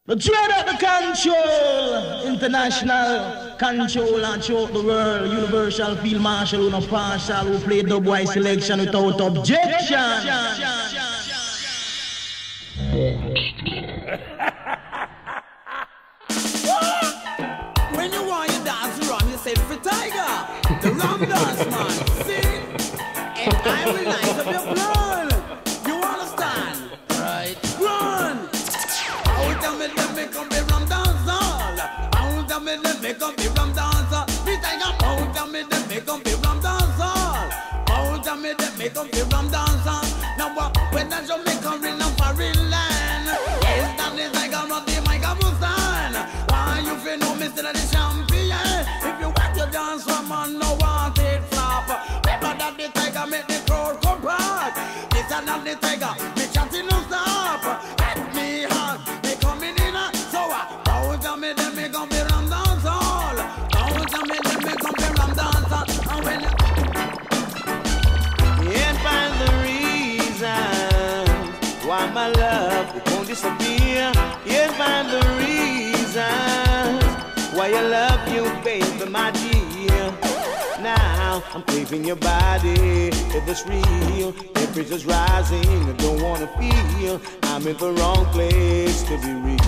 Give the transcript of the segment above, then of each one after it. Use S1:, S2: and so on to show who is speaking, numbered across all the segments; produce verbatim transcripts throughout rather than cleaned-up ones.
S1: The dread of the control, international control and throughout the world, universal field marshal, who no partial, who play dubwise selection without objection.
S2: When you want your dance run, you say for Tiger, the rum dance man, see? And I will light up your blood. You understand? Right. Run! Out of me, let me come be rum dance all. Out of me, let me come be rum dance all. The Tiger, out of me, let me come be rum dance all. Out of me, let me come be rum dance all. Now what? When I Jamaica in a foreign land, yes, that is Tiger run the microphone. Why you feel no mister the champion? If you want your dance from on, no want it flop. Remember that the Tiger make the crowd come back. This and that the Tiger, me chanting no stop. Let me hot, me coming in a so out of me, then me gon' be rum dance all. Out of me, then me gon' be rum dance all. And when you
S3: can't find the reason why my love won't disappear. Can't find the reason why I love you, baby, my dear. Now I'm craving your body, if it's real. Temperature's rising, I don't wanna feel I'm in the wrong place to be real.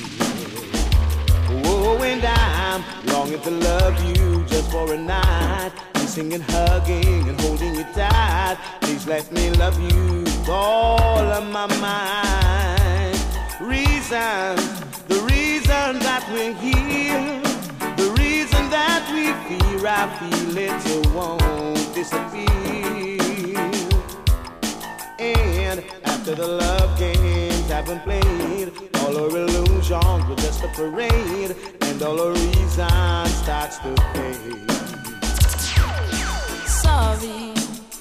S3: Oh, and I'm longing to love you just for a night. Kissing and hugging and holding you tight. Please let me love you with all of my mind. Reasons, the reason that we're here, the reason that we fear, I feel it, so won't disappear. And after the love games have been played, all our illusions were just a parade, and all our reason starts to fade.
S4: Sorry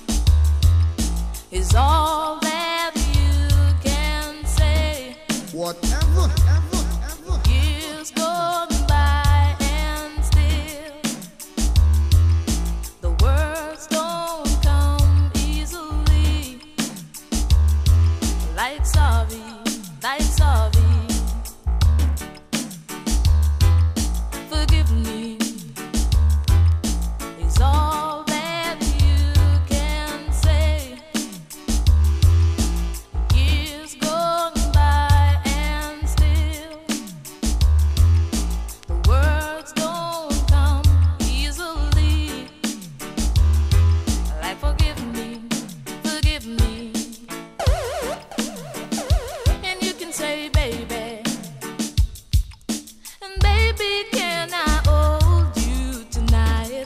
S4: is all that you can say.
S5: Whatever, ever, ever.
S4: Years gone by and still the words don't come easily. Like sorry, like sorry. Forgive me is all that you can say. Years gone by and still the words don't come easily. Like forgive me, forgive me. And you can say baby, and baby, can I hold you tonight?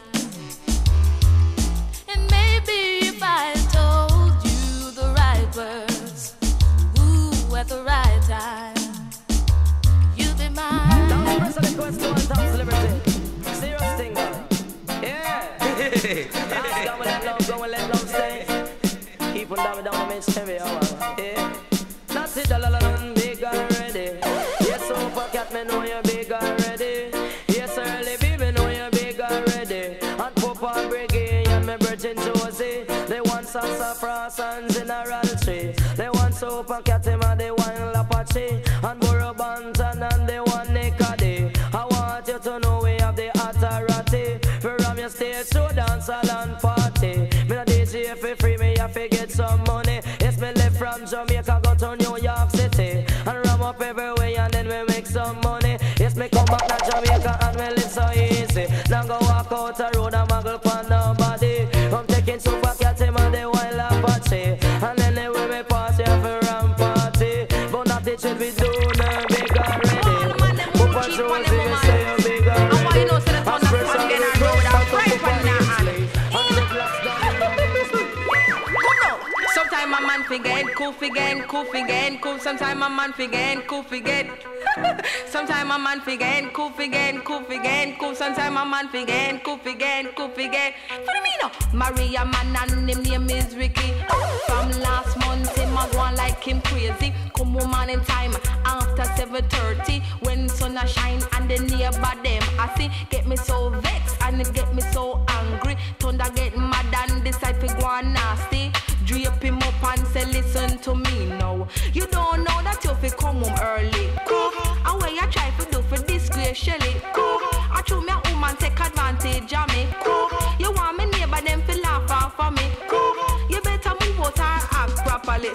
S4: And maybe if I told you the right words, ooh, at the right time, you'd be mine.
S6: Now the rest of the question on top celebrity. Serious thing, man. Yeah. Let's go and let love go and let love stay. Keep on down down the main heavy hour. Yeah. That's it, la la la, big already. Yes, super cat, me know you're big already. Yes, early baby, know you're big already. And Papa Brigade and me Virgin Josie. They want salsa, frost and generality. They want super cat, him and they want Apache. And Burro Banton and they want Nickady. I want you to know we have the authority. From your stage to dance and party. Me no D J if you free me, I fi get some money. Yes, me left from Jamaica, go to New York City. And ram up everywhere and then we make some money. Yes, me come back to Jamaica and we live so easy. Now go walk out the road and muggle for nobody. I'm taking super cat him and the wild Apache. And then they will be party for ram party. But not it should be doing no big already. Papa Josie, we say you big already.
S7: I want you know so the thunder come again and roll out right from now on. Sometimes my man forget, cool forget, cool forget, cool. Sometimes my man forget, cool forget. Sometimes my man forget, cool forget, cool forget, cool. Sometimes my man forget, cool forget, cool forget. For me no, Maria man and him name is Ricky. From last month him a go on like him crazy. Come home in time after seven thirty when sun a shine and the neighbor them I see get me so vexed and it get me so angry. Thunder get mad and decide to go on nasty. Drape him up and say listen to me now. You don't know that you fi come home early. Cool. And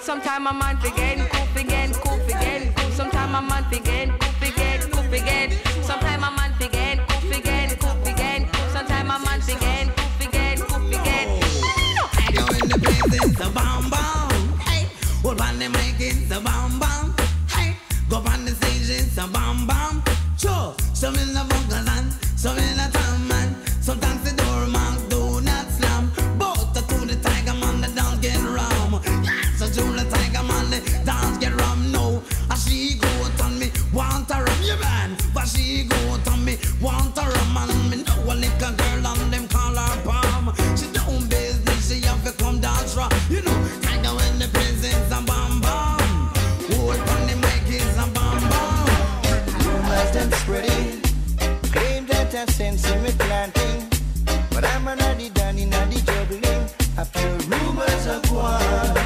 S7: Sometime a man forget, cool forget, cool forget, cool. Sometime a man forget, cool forget, cool forget. Sometime a man forget, cool forget, cool forget, cool. Sometime a man forget, cool forget, cool forget.
S2: I go in the place, it's a bomb bomb. Hey, hold on the mic, it's a bomb bomb. Hey, go on the stage, it's a bomb bomb. Sure, some in the vocals and some in the time man. Sometimes the door man do not slam. Both the to the tiger man, the dance get rum. So to the tiger man, the dance get rum. No, as she go on me, want a rum, you man. But she go on me, want a rum, and me know a little girl and them call her palm. She don't business, she have to come dance raw. You know, tiger when the presence a bomb bomb. Hold on the mic is a bomb bomb. Rumors them spreading, claim that I sense me planting. But I'm a nutty danny, nutty juggling. I feel rumors of war.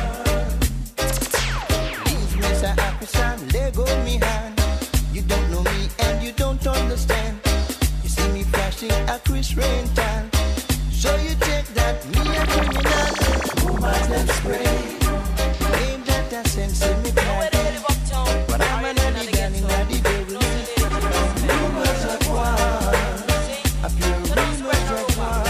S2: Leave me so happy, son, let go me hand. You don't know me and you don't understand. You see me flashing a Chris Rental. So you check that me a criminal. Rumors them spreading, claim that I sense me planting. But I'm a nutty danny, nutty juggling. Rumors of war. I feel rumors of war.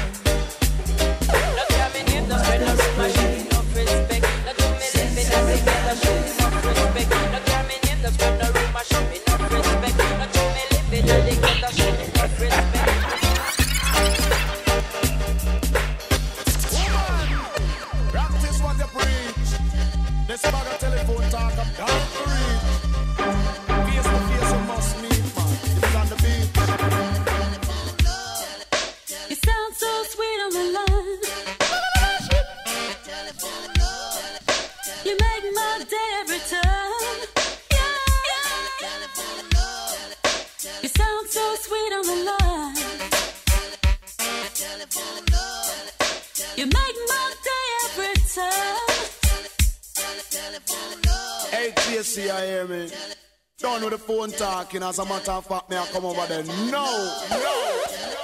S5: Practice what you preach. This bag of telephone talk, I'm down to reach. Face to face, you must meet, man. It's on the beat.
S4: You sound so sweet on the line. You make my day every time. You sound so sweet on the line. You make my day every time.
S5: Hey, J C, I hear me. Don't know the phone talking, as a matter of fact, me I come over there. No, no.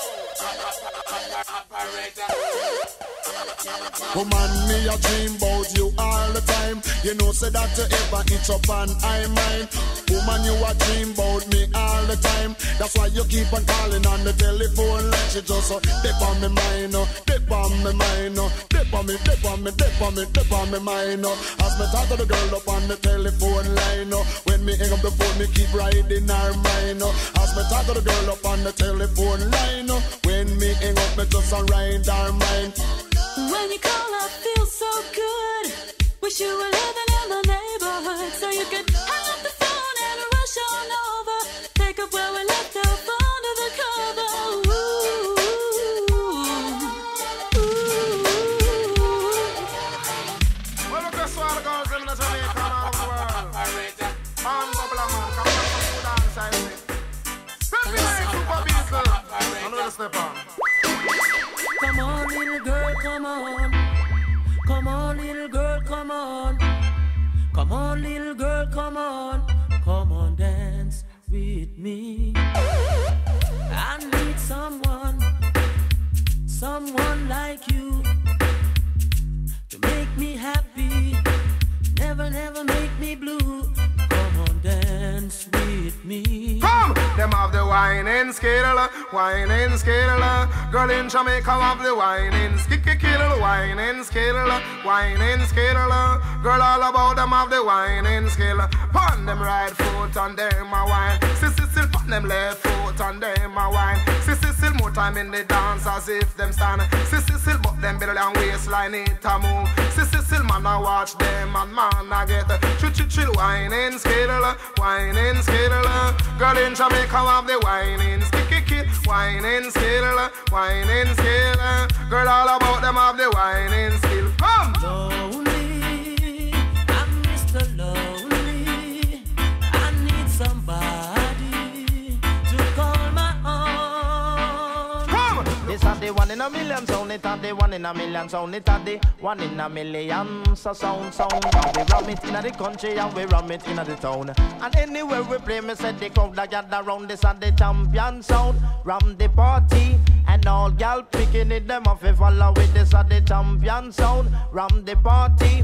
S5: Woman, me a dream about you all the time. You know, say that you ever itch up and I mind. Woman, you a dream about me all the time. That's why you keep on calling on the telephone like she just uh, dip on me mind, uh, dip on me mind, uh, dip on me, dip on me, dip on me, dip on me mind. Uh. As me talk to the girl up on the telephone line, uh, when me hang up the phone, me keep riding her mind. Uh. As me talk to the girl up on the telephone line, uh, when me hang up, me just a ride her mind.
S4: When you call, I feel so good. Wish you were living in the neighborhood so you could hang up the phone and rush on over. Pick up where we left off under the cover. Ooh, ooh, ooh.
S5: Well, look at all the girls in the Jamaica and all over the world. Man, bubble man, come on, come to dance, I say. Send me like Super Beatle. I know the step on.
S6: Come on, little girl, come on. Come on, little girl, come on. Come on, little girl, come on. Come on, dance with me. I need someone, someone like you to make me happy. Never, never make me blue. Come on, dance with me.
S5: Come! Them have the whining scale, whining scale. Girl in Jamaica have the whining skill, whining scale, whining scale. Girl all about them have the whining scale. Pon them right foot and them a wine. Sissy still pon them left foot and them a wine. Sissy still more time in the dance as if them stand. Sissy still but them better than waistline it a move. Sissy still man a watch them and man a get chill chill chill whining scale, whining scale. Girl in Jamaica have the whining skill, whining scale, whining scale. Girl all about them have the whining skill. Come!
S6: Lonely, I'm Mister Lonely. I need somebody to call my own.
S5: Come!
S8: This are the one in a million sound, it are the one in a million sound, it are the one in a million so sound sound. And we ram it in the country and we ram it in the town. And anywhere we play, me said the crowd that gather round. This are the champion sound, ram the party. And all gal picking it them off if follow with this are the champion sound, ram the party. And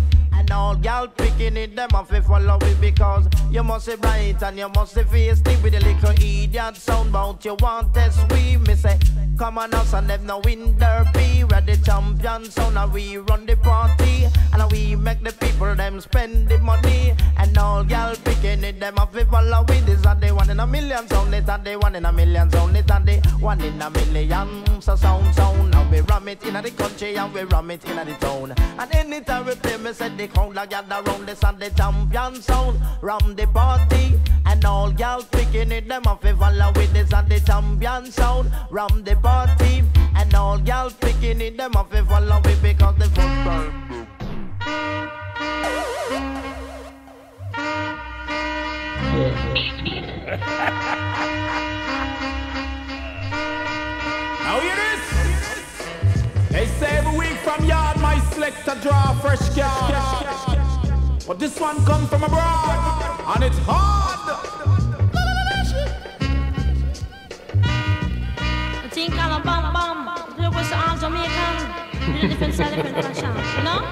S8: And all gal picking it, them off if follow it because you must be bright and you must be feisty with a little idiot sound bout you want test we. Me say, come on us and them no win derby. We're the champion sound and we run the party. And we make the people them spend the money. And all gal picking it, them off if follow it. This are the one in a million sound, it are the one in a million sound, it are the one in a million. So sound sound, and we ram it in the country and we ram it in the town. And anytime we play, me say the crowd like gather round this and the champion sound. Ram the party and all gal picking it, them off if follow with this and the champion sound. Ram the party and all gal picking it, them off if follow it because the football.
S9: Now hear this. They say every week from yard my selector draw a fresh card. But this one come from abroad and it's hard.
S4: I think I'm a bum bum. Look what's all Jamaican. In a different style, different fashion. You know?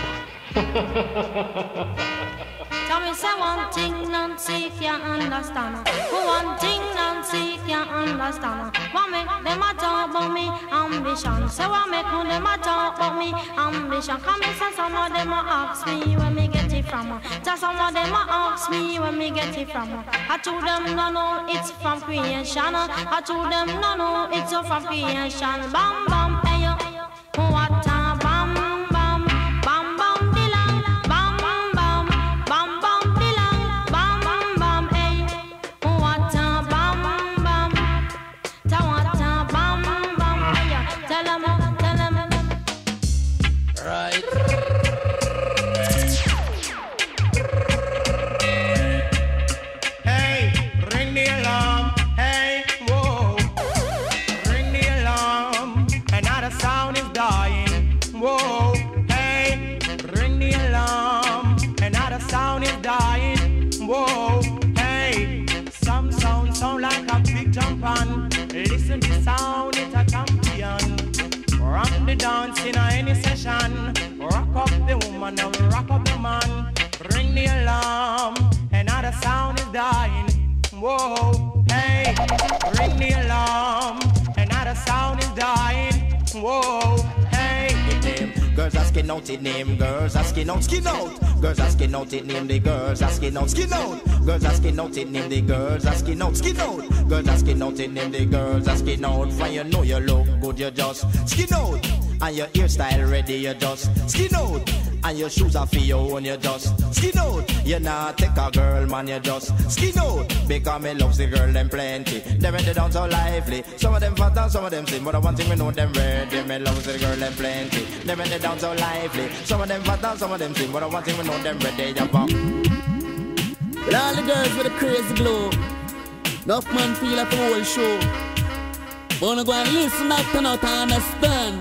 S4: Tell me say one thing Nancy can't understand. One thing Nancy can't understand. What make them a talk about me ambition? Say what make them a talk about me ambition? Come and say some of them a ask me where me get it from. Just some of them a ask me where me get it from. I told them no no it's from creation. I told them no no it's from creation. Bam bam hey yo, what a bam.
S8: Listen to sound, it's a champion. Rock the dance in any session. Rock up the woman and rock up the man. Ring the alarm, another sound is dying. Whoa, hey, ring the alarm, another sound is dying. Whoa, hey. Girls asking out the name, girls asking out, skin out. Girls asking out the name, the girls asking out, skin out. Girls asking out the name, the girls asking out, skin out. Girls asking out the name, the girls asking out. For you know you look good, you just skin out. And your hairstyle ready, you just skin out. And your shoes are for your own, you just skin out. You not take a girl, man, you just skin out. Because me loves the girl, them plenty. They ready down so lively. Some of them fat and some of them slim. But the one thing we know them ready. Me loves the girl, them plenty. They ready down so lively. Some of them fat and some of them slim. But the one thing we know them ready. You pop.
S10: With all the girls with a crazy glow, enough man feel like the whole show. Wanna go and listen up to not understand.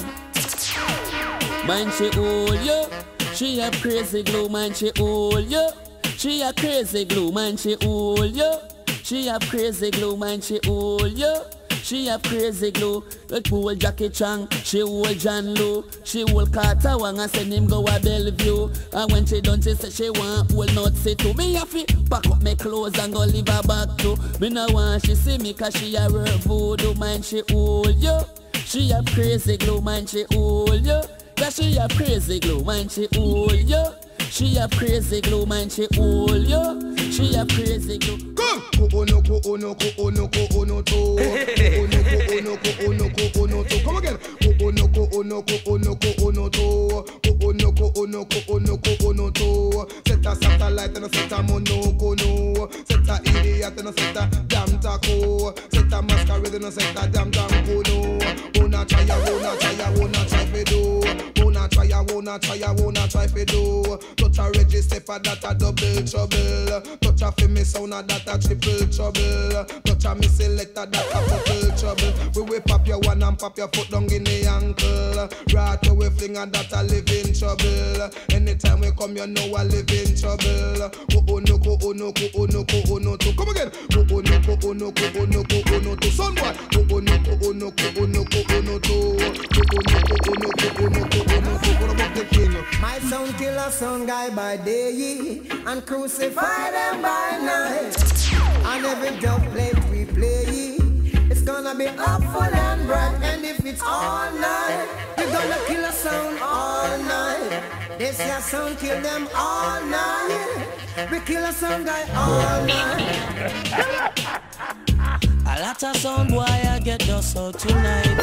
S10: Man she old yo, she a crazy glow. Man she old yo, she a crazy glow. Man she old yo, she a crazy glow. Man she old yo, she a crazy glow. Like old Jackie Chan, she old John Lowe. She old Carter Wang and send him go a Bellevue. And when she done she say she want old not say to me have to pack up my clothes and go leave her back to. Me no want she see me cause she a work voodoo. Man she old yo, she a crazy glow. Man she old yo, cause she a crazy glow. Man she old yo, she a crazy glow. Man she old yo, she a crazy glow.
S5: Come! Ko-ono, ko-ono, ko-ono, ko-ono, to. Ko-ono, ko-ono, ko-ono, ko-ono, to. Come again. Ko-ono, ko-ono, ko-ono, ko-ono, to. Ko-ono, ko-ono, ko-ono, ko-ono, to. Set a satellite and a set a monocono. Set a idiot and a set a damn taco. Set a masquerade and a set a damn damn-cono. Wanna try, ya, wanna try, ya, wanna try for do. Wanna try, ya, wanna try, ya, wanna try for do. Touch a register for that a double trouble. Touch a for me sound a that a triple trouble. Touch a me selector that a double trouble. We will pop your one and pop your foot down in the ankle. Right away fling and that a live in trouble. Anytime we come you know I live in trouble. Ko-ono, ko-ono, ko-ono, ko-ono, to. Come again. Ko-ono, ono ko ono ko ono to son boy ko ono ko ono ko ono ko ono to ko ono ko ono ko ono ko ono to what about the king?
S2: My son kill a son guy by day and crucify them by night. And every dub plate we play, it's gonna be up full and bright. And if it's all night, we're gonna kill a sound all night. This your sound kill them all night. We kill a sound guy all night.
S6: A lot of sound boy I get dust out tonight.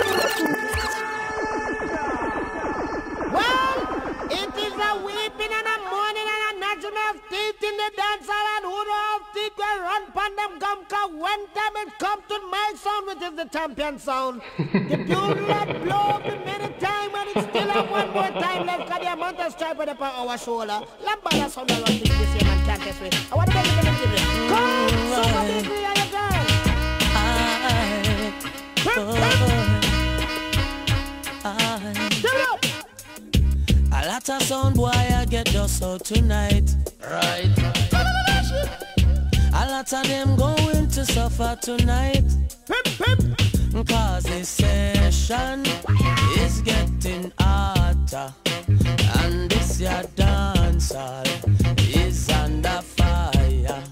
S2: Well, it is a weeping and a mourning and a gnashing of teeth in the dance hall, and who know of teeth will run pon them gum, cause one time it come to my sound, which is the champion sound. The tune that blow up in many time, and it's still up one more time left, cause the amount of stripe with the on our shoulder. Lambada sound that run this year and can't test me. I want to make it a little. Come, somebody agree on your girl.
S6: A lot of sound boy I get dust out tonight. Right. A lot of them going to suffer tonight. Cause this session is getting hotter, and this your dance hall is under fire.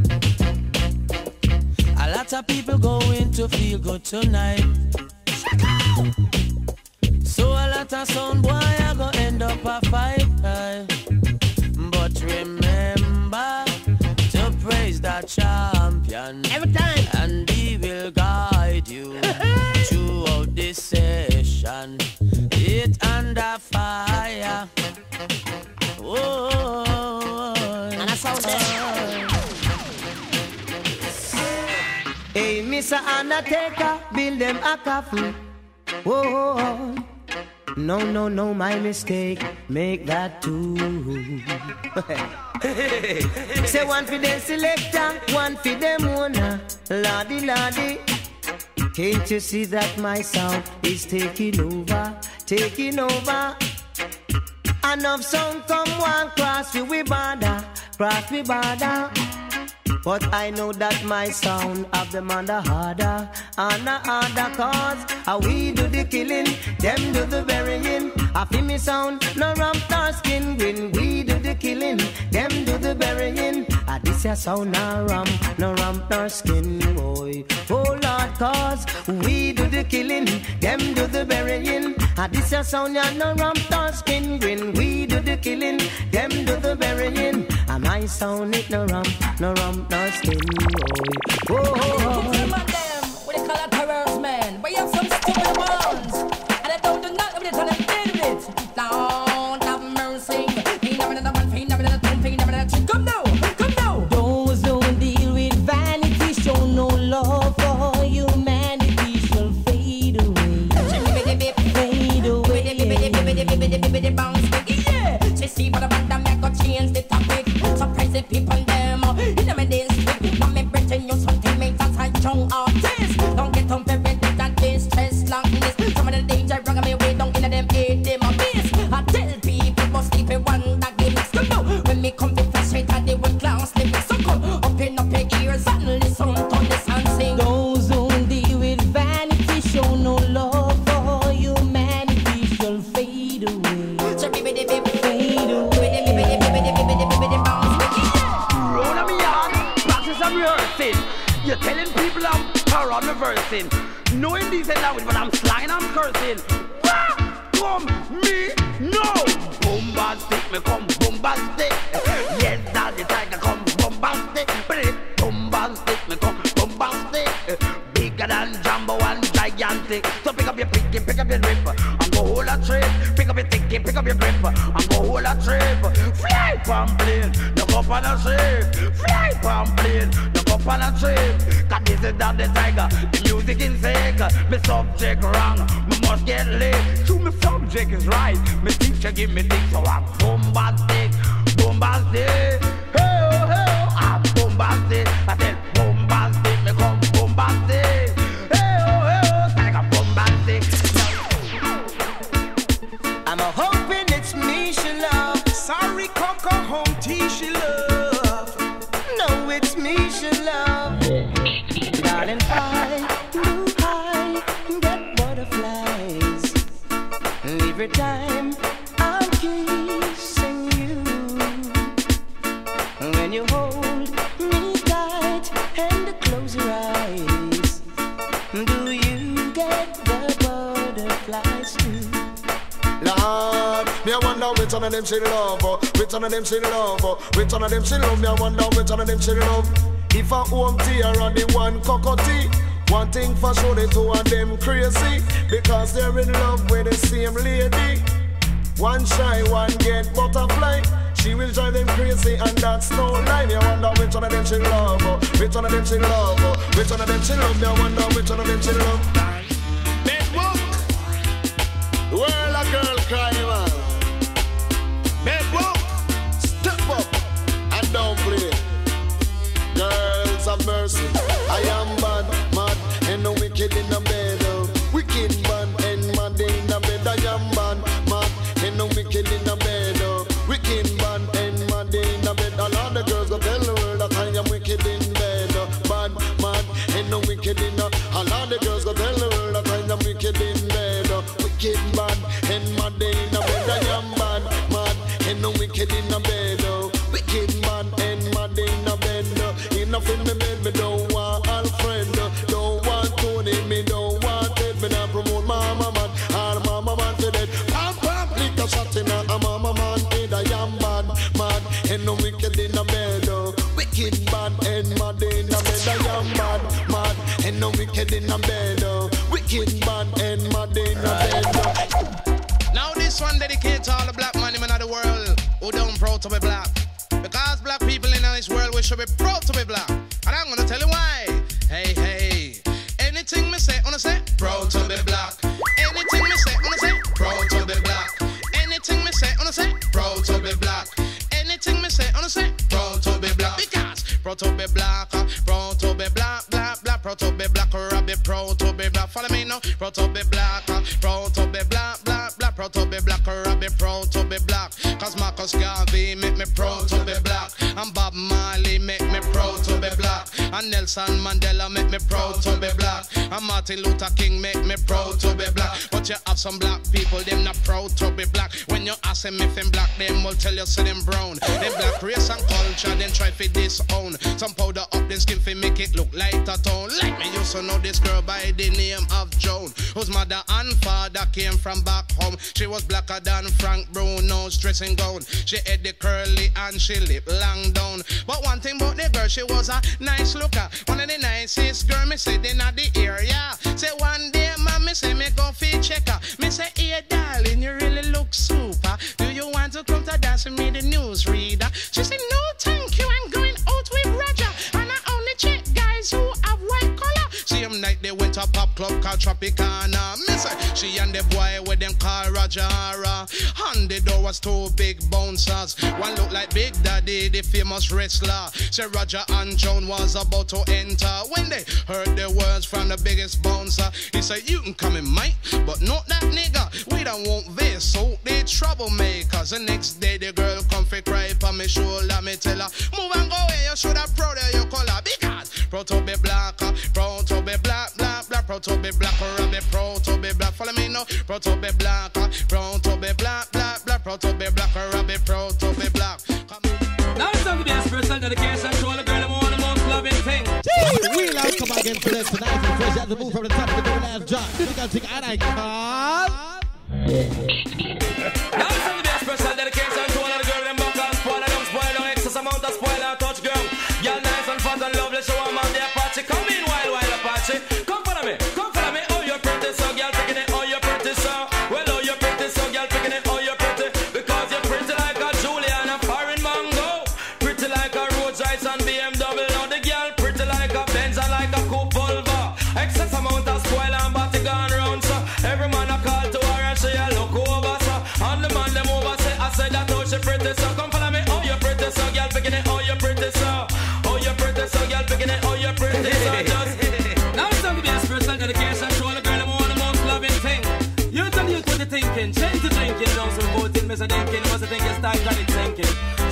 S6: A lot of people going to feel good tonight. So a lot of sound boy are gonna end up a fight. But remember to praise the champion every time, and he will guide you throughout this session. It under fire. Oh, and I sound
S2: hey, Mister Undertaker, build them a coffin. Whoa, no, no, no, my mistake, make that two. Say one for the selector, one for them owner. Lordy, lordy, can't you see that my sound is taking over, taking over? Enough sound come one cross we border, cross we border. But I know that my sound of them on the harder, on the harder cause how we do the killing, them do the burying. I feel me sound, no ramp nor skin when we do the killing, them do the burying. I this your sound, no ramp, no ramp nor skin, boy. Oh Lord, cause we do the killing, them do the burying. I this your sound, ya no ramp nor skin when we do the killing, them do the burying. And my sound it no ramp, no ramp nor skin, boy. Oh, oh, oh.
S11: Them, what they call a terrorist man, but you have some stupid ones, and they don't do nothing, they tell them dead with it. Don't have mercy. He never did the one, he never did the two, he never did the three. Come now, come now.
S12: Those who deal with vanity show no love for humanity shall fade away. Fade away.
S11: Yeah, she see what the band make go change the topic. Surprise the people them. In the middle, I'm in Britain, you something make us a young artist. Don't get on very that this stress like this. Some of the danger bring me way down in them hate them a miss. I tell people must sleep in one that they mix. Come on, when me come to frustrate and they will class sleep. So come open up your ears and listen to this and sing.
S12: Those who deal with vanity show no love for humanity shall fade away. Fade away.
S13: Roll on me yard, practice and rehearsing. You're telling people I'm power reversing. No indecent language, but I'm slanging, I'm cursing. Wah! Come me, no! Bombastic, me come bombastic. Yes, that's the tiger come bombastic. Bombastic, me come bombastic. Bigger than Jumbo and gigantic. So pick up your picky, pick up your grip, and go hold a trip. Pick up your ticky, pick up your grip, and go hold a trip. Fly pamphlet, look up on a ship. Fly pamphlet, look up on a trip. Cause this is not the tiger, the music is sick. My subject wrong, me must get lit. So my subject is right, my teacher give me dick. So I'm bombastic, bombastic. Hey oh, hey oh, I'm bombastic. I said bombastic, me come bombastic. Hey oh, hey oh, tiger bombastic.
S2: I'm a hoping it's me she love.
S5: Sorry, Coco home tea she love.
S2: No, it's me she love.
S14: Darling, I do I get butterflies every time I'm kissing you. When you hold me tight and close your eyes, do you get the butterflies too?
S5: Lord, me I wonder which one of them she love, oh. Which one of them she love, oh. Which one of them she love, me I wonder which one of them she love. If I home tea or the one cockatoo, one thing for sure the two of them crazy, because they're in love with the same lady. One shy, one get butterfly. She will drive them crazy and that's no lie. Me I wonder which one of them she love, oh. Which one of them she love, oh. Which one of them she love, me I wonder which one of them she love. Bedbook, the world a girl cry, man. Bedbook, step up and don't play. Girls of mercy, I am bad, mad, and no wicked in the bed. Wicked man and mad in the bed. I am bad, mad, and no wicked in the bed. Wicked man and mad in the bed. All of the girls go tell the world that I am wicked in bed. Bad, mad, and no wicked in the. All of the girls go tell the world that I am wicked in bed. Wicked man and mad in the bed. I am bad, mad, and no wicked in the bed. Wicked man and mad in the bed. Enough in me bed, me don't want Alfred. Don't want Tony, me don't want Ted. Me not promote mama man, all mama man for dead. Pam pam, lick a shot in a mama man head. I am bad, mad, and no wicked in the bed. Wicked bad and mad in the bed. I am bad, mad, and no wicked in the bed. Wicked bad and mad in the bed.
S15: Now this one dedicated to all the black money men of the world who don't proud to be black. Because black people in this world, we should be proud to be black. And I'm gonna tell you why. Hey, hey. Anything me say, wanna say, proud to be black. Anything me say, wanna say, proud to be black. Anything me say, wanna say, proud to be black. Anything me say, wanna say, proud to be black. Because proud to be black, uh, proud to be black, black, black, proud to be black, or I be proud to be black. Follow me now, proud to be black, uh, proud to be black, black, black, proud to be black, or I be proud to be black. Cause Marcus Garvey make me proud to be black. And Bob Marley make me proud to be black. And Nelson Mandela make me proud to be black. And Martin Luther King make me proud to be black. But you have some black people, them not proud to be black. When you ask them if them black, them will tell you say them brown. Them black race and culture, then try for disown. Some powder up them skin for make it look like a tone. Like me used to know this girl by the name of Joan, whose mother and father came from back home. She was blacker than Frank Bruno's dressing gown. She had the curly and she lip long down. But one thing about the girl, she was a nice looker. One of the nicest girl me said in the area. Say one day, man, me say me go feed checker. Me say, hey darling, you really look super. Do you want to come to dance with me, the newsreader? She said, no thank you, I'm going out with Roger. And I only check guys who have white collar. Same night they went to a pop club called Tropicana. Me say, she and the boy with them call Roger. And the door was two big bouncers. One looked like Big Daddy, the famous wrestler. Say Roger and Joan was about to enter. When they heard the words from the biggest bouncer, he said, you can come in, mate, but not that nigga. We don't want this, so they troublemakers. The next day the girl come for cry on me shoulder. Me tell her, move and go away, you should have proud of your color. Because proud to be black, proud to be black, black, black, proud to be black, or I be proud to be black. Follow me now, proud to be black, proud to be black, black, black, proud to be black, or I be proud to be black.
S16: Now it's time to be a special dedication to all the girl who want the most loving thing.
S1: We'll now come again for this tonight and fresh out the move from the top of the last drop. We got to take I like call.
S16: Now it's time to be a special dedication to all of the girl them buck and spoil and don't spoil don't excess amount of spoil and touch girl. Y'all nice and fat and lovely, show them out there Apache. Come in wild, wild Apache. Come follow me, come follow me. Oh, you're pretty, so girl picking it. Oh, you're pretty, so. Well, oh, you're pretty, so girl picking it. Oh, you're pretty. Because you're pretty like a Julia and a foreign mango. Pretty like a Rolls Royce and B M W. Now the girl pretty like a Benz and like a Coupe Volvo. Excess amount of spoil and body gone round, so every man a call to her and she a look over, so. And the man them over say, I said that oh she pretty, so come follow me. Oh, you're pretty, so girl picking it. Oh, you're pretty, so. Oh, you're pretty, so girl picking it. Oh, you're pretty, so just. Now it's time to be a special dedication to all the girl who want the most loving thing. You tell you what you're thinking, change the drinking, don't some voting, miss a thinking, what's the thing, you start got it thinking. Tune the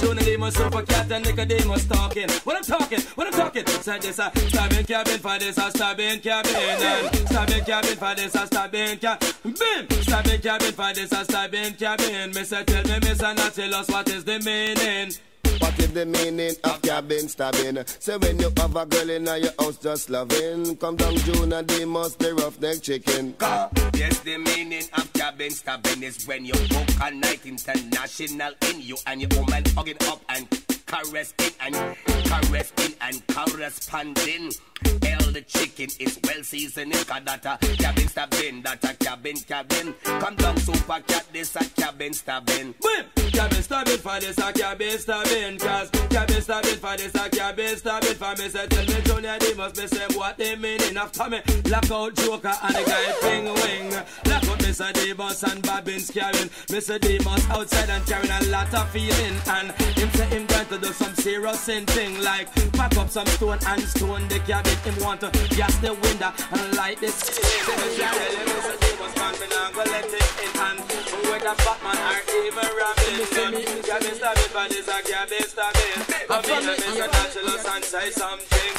S16: Nicodemus, Super Cat and Nicodemus talking. What I'm talking, what I'm talking. Said this a stabbing cabin for this a stabbing cabin. And stabbing cabin for this a stabbing cabin. Bim! Stabbing cabin for this a stabbing cabin. Mister tell me, Mister not tell us what is the meaning.
S3: What is the meaning of cabin stabbing? Say when you have a girl in your house just loving, come down June and they must the roughneck chicken.
S17: Yes, the meaning of cabin stabbing is when you book a night international in you and your woman hugging up and caressing and caressing and corresponding. Hell, the chicken is well seasoned. Cause that a cabin stabbing, that a cabin cabin. Come down Super Cat, this a cabin stabbing.
S16: Boom! Cabin stabbing for this a cabin stabbing. Cause cabin stabbing for this a cabin stabbing. For me say tell me Junior they must be say what they meaning. After me lock out Joker and the guy Ping Wing. Lock out Mister Davis and Bobbins carrying. Mister Davis outside and carrying a lot of feeling. And him say him going to do some serious thing like pack up some stone and stone the cabin. Him want to gas the window and light this. Mister Davis man, me not go let it in. And whether Batman or even Robin, cabin stabbing for this a cabin stabbing. I feel like Mister Naturalist and say something.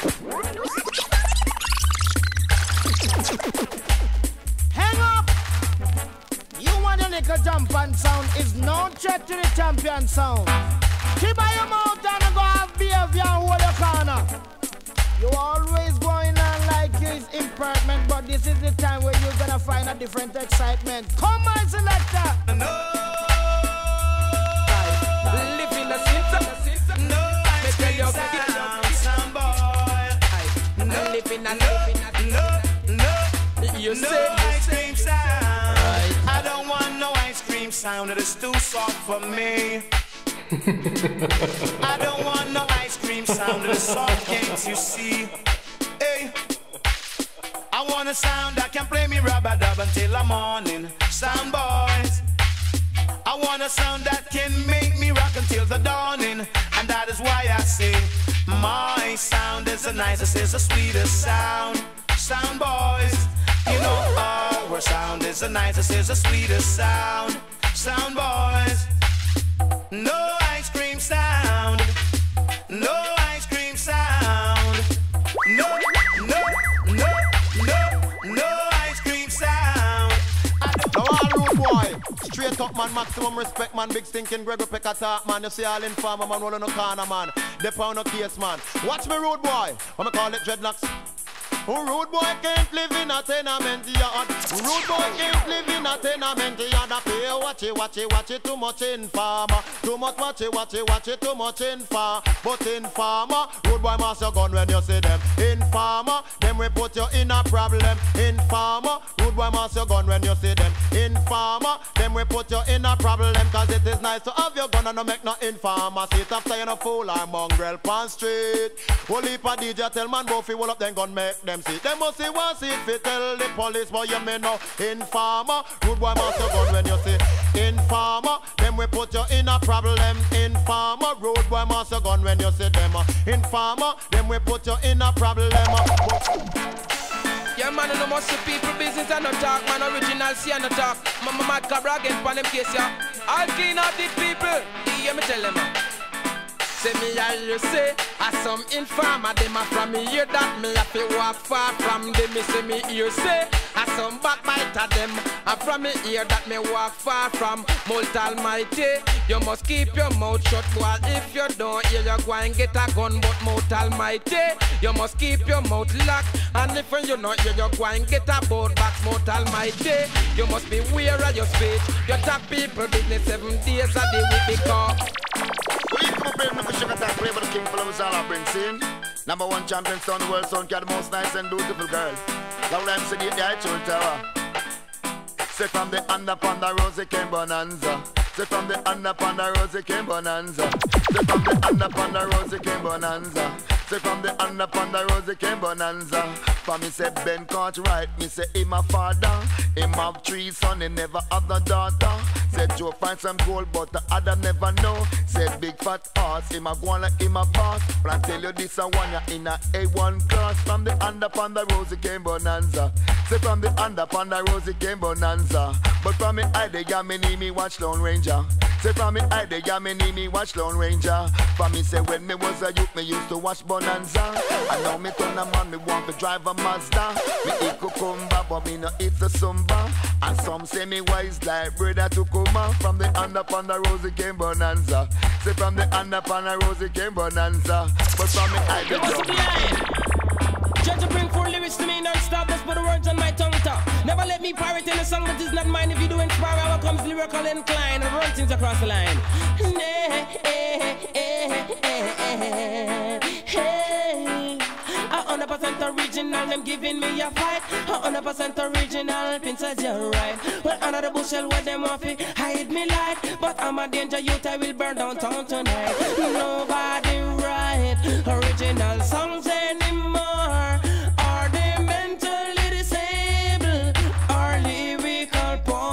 S8: Hang up! You want a little jump and sound is no threat to the champion sound. Keep by your mouth and go have behavior and hold your corner. You always going on like it's impertinent, but this is the time where you're gonna find a different excitement. Come on, selector! No!
S13: Live in a system. No, I tell you, some boy. No, live in a no, no, you
S8: no
S13: say,
S8: ice cream sound. Right. I don't want no ice cream sound. It is too soft for me. I don't want no ice cream sound. It is soft games, you see. Hey, I want a sound that can play me rub-a-dub until the morning. Sound boys. I want a sound that can make me rock until the dawning. And that is why I say my sound is the nicest, is the sweetest sound. Sound boys. You know our sound is the nicest, is the sweetest sound. Sound boys. No ice cream sound. No ice cream sound. No, no, no, no, no ice cream sound.
S18: Now all rude boy, straight up man, maximum respect man, big stinking Gregor Peck attack man. You see all informer man, rolling no corner man, they pound no case man. Watch me rude boy, what me call it dreadlocks. Oh, rude boy can't live in a tenement yard. Rude boy can't live in a tenement yard. I pay watch it, watch it, watch it too much in farmer. Too much watch it, watch it, watch it too much in far. But in farmer, rude boy mass your gun when you see them. In farmer, them we put you in a problem. In farmer, rude boy mass your gun when you see them. In farmer, them we put you in a problem. Cause it is nice to have your gun and no make no informer. Sit after you no fool or mongrel pan street. Holy pa D J tell man Buffy roll up then gun make them see. Them must see one seat fi tell the police, but you may know informer. Rude boy must have gun when you see informer. Them we put you in a problem. Informer. Rude boy must have gun when you see them. Informer. Them we put you in a problem.
S13: Yeah, man, no must see people business and no talk, man. Original see and no talk. Mama mad cabra again pan them case, yeah. All clean-hearted people, hear me tell them, man. Say me I you say, as some informer, them a from me hear that me have to walk far from them. Me say me hear say, as some backbiter them, and from me hear that me walk far from Most Almighty. You must keep your mouth shut, boy. If you don't hear, you go and get a gun, but Most Almighty. You must keep your mouth locked, and if you not hear, you go and get a boat back, Most Almighty. You must be aware of your speech. You talk people business seven days a day with the car.
S18: Play for the king full of us all I bring sin. Number one champion sound the world sound got the most nice and beautiful girl. Now I'm sitting at the Eiffel Tower. Say from the under panda rosy came bonanza. Say from the under panda rosy came bonanza. Say from the under panda rosy came bonanza. Say from the under panda rosy came bonanza. For me say Ben can't write. Me say him a father. Him have three sons, he never have no daughter. Said Joe find some gold, but the other never know. Said big fat ass, him a go on like him a boss. But I tell you this a one, you're in a A one class. From the under panda rosy came bonanza.
S19: Say from the under pon the rosy came bonanza. But from me eye the yeah me need me watch Lone Ranger. Say from me eye the yeah me need me watch Lone Ranger. For me say when me was a youth me used to watch Bonanza. And now me turn a man me want to drive a Mazda. Me eat cucumber but me no eat the Zumba. And some say me wise like brother Tukuma. From the under pon the rosy came bonanza. Say from the under pon the rosy came bonanza. But from me eye the drum.
S20: Judge to bring four lyrics to me non-stop, just put the words on my tongue top. Never let me pirate in a song that is not mine. If you do inspire, how comes lyrical incline and run things across the line. A hundred percent original, them giving me a fight. A hundred percent original, Princess, you're right. Well, under the bushel, what them want to hide me like. But I'm a danger youth, I will burn down town tonight. Nobody right, original songs anymore. Are they mentally disabled or lyrical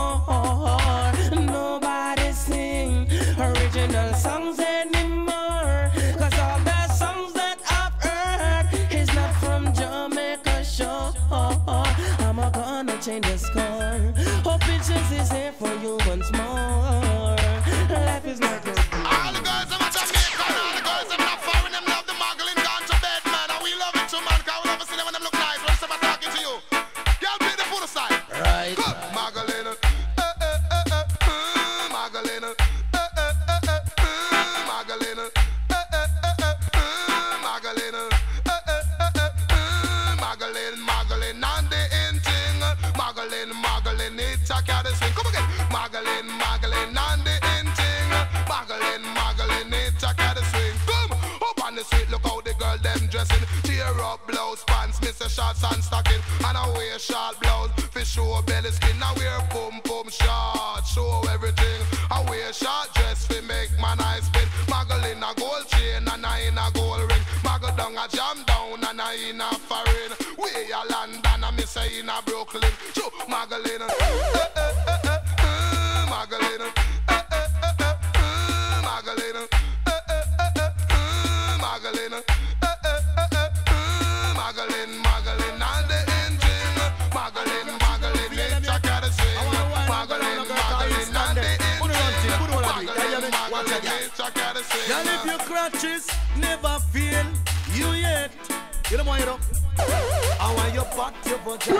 S20: poor? Nobody sing original songs anymore. Cause all the songs that I've heard is not from Jamaica shore. I'm a gonna change the score. Hope Bitches is here for you once more. Life is not good.
S5: All the girls in Jamaica, all the girls in not foreign, them love the muggling, gone to bed, man. And we love it too, man. Cause we never see them when them look nice. When I'm talking to you, y'all be the full side.
S20: Right.
S5: Good, Magdalena. Uh, uh, uh, uh, uh, Magdalena. Uh, uh, uh, uh, uh, Magdalena. Uh, uh, uh, uh, uh, Magdalena. Uh, uh, uh, uh, uh, Magdalene, Magdalene, and the end thing. Magdalene, Magdalene, it's a cat swing. Come again. Magdalene, Magdalene, and the end thing. Magdalene, Magdalene, it's a cat swing. Boom! Up on the street, look how the girl them dressing. Tear up blouse, pants, miss a shorts and stocking. And I wear short blouse, for show belly skin. I wear pum pum shorts, show everything. I wear short dress, for make my nice spin. Magdalene a gold chain and I in a gold ring. Magdalene down a jam down and I in a foreign. We a London and me say in a Brooklyn. Show Magdalene, uh, uh, uh, uh, uh, Magdalene, uh, uh, uh, uh, uh, Magdalene, uh, uh, uh, uh, uh, Magdalene, uh, uh, uh, uh, uh, Magdalene, Magdalene, and the engine. Magdalene, Magdalene, it's a cat swing. Magdalene, Magdalene, and the engine. Magdalene, Magdalene, it's a cat swing.
S1: And if your crutches never fail you yet, you know what you know? I want your butt, your vagina.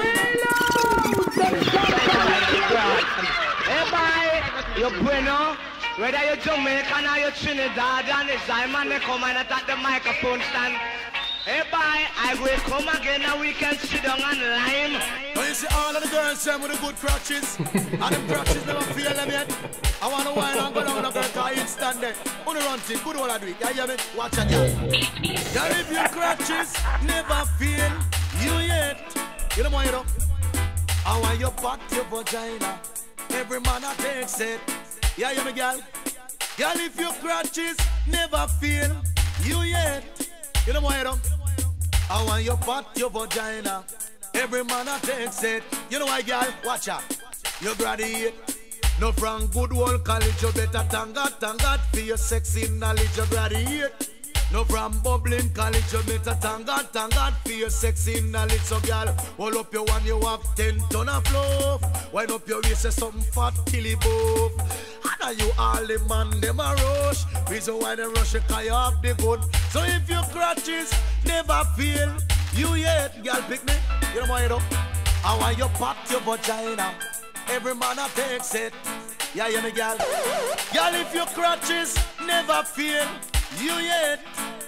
S13: Hey, bye, you bueno. Whether you're Jamaican or you're Trinidadian, it's time man they come and attack the microphone stand. Hey, bye, I will come again and we can sit down and lime.
S1: When you see all of the girls them with the good crutches, and the crutches never feel them yet, I want to wine and go down the girl because you stand there. Wanna run thing, good all I do it. You hear me? Watch it, girl. Girl, if your crutches never feel you yet, you know what you know? I want your butt, your vagina. Every man I takes it. Yeah, you hear me, girl? Girl, if your crutches never feel you yet, you know what you know? I want your butt, your vagina. Every man I takes it. You know why, girl? Watch out. You graduate. No from good old college, you better thank God, thank God for your sexy knowledge, you graduate. No from bubbling college, you better thank God, thank God for your sexy knowledge. So girl, hold up your one, you have ten ton of fluff. Wind up your waist, say something fat till it buff. And you all the man, them a rush. Reason why they rush, you cause you have the good. So if your crutches never feel you yet, girl, pick me. You know what you know? I want you pop your vagina. Every man a takes it. Yeah, you me, girl. Girl, if your crutches never feel you yet,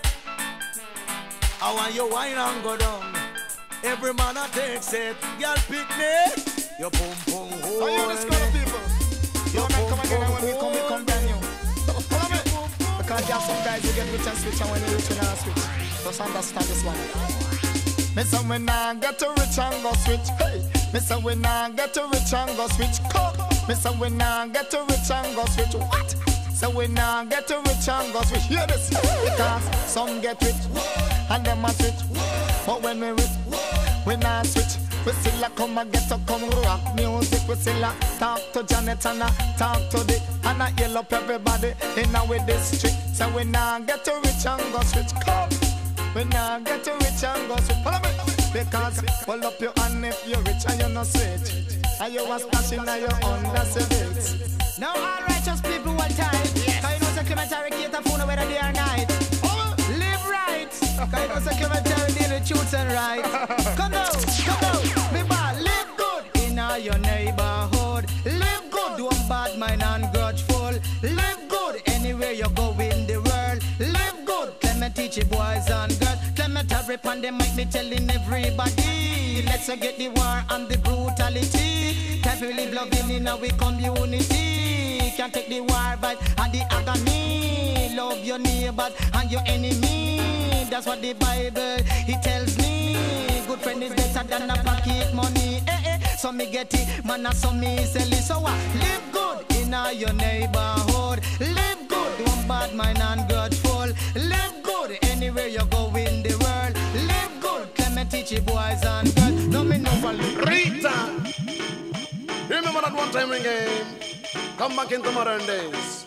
S1: I want you wine and go down. Every man a takes it. Girl, pick me. Your boom boom hole.
S5: Are you this kind of people?
S1: Your boom
S5: come again and when we
S1: boom
S5: come, we come brand new. Follow me. Because there are some guys who get rich and switch, and when you rich, you never switch. Just understand this one. Me say we nah get to rich and go switch. Hey. Me say we nah get to rich and go switch. Come. Me say we nah get to rich and go switch. What? So we nah get to rich and go switch. Hear this? Because some get rich and them a switch. But when we rich, we nah switch. We still a come and get to come rock music. We still a talk to Janet and a talk to Dick. And a yell up everybody in our district. So we nah get to rich and go switch. Come. We nah get to rich and go switch. Follow me. Because pull up your hand if you're rich and you're not sweet. And you are splashing now you're under civics.
S2: Now all righteous people one time. Yes. Cause you know say Clementary cater phone whether day or night. Oh. Live right. Cause you know say Clementary deal with truth and right. Come now, come now. Me bad, live good in all your neighborhood. Live good, don't bad mind and grudgeful. Live good anywhere you go in the world. Live good, Clement teach you boys and girls. Clement a rip and they might be telling everybody. Let's get the war and the brutality. Time to live loving in our community. Can't take the war but and the agony. Love your neighbors and your enemy. That's what the Bible it tells me. Good friend is better than a pocket money. Eh, eh. So me get it, man, and so me sell it. So what? Live good in all your neighborhood. Live good, don't bad mind and grudgeful. Live good anywhere you go in the world. Live good, Clement teach you boys and girls. No me no for
S15: Rita. Remember that one time game? Come back into modern days.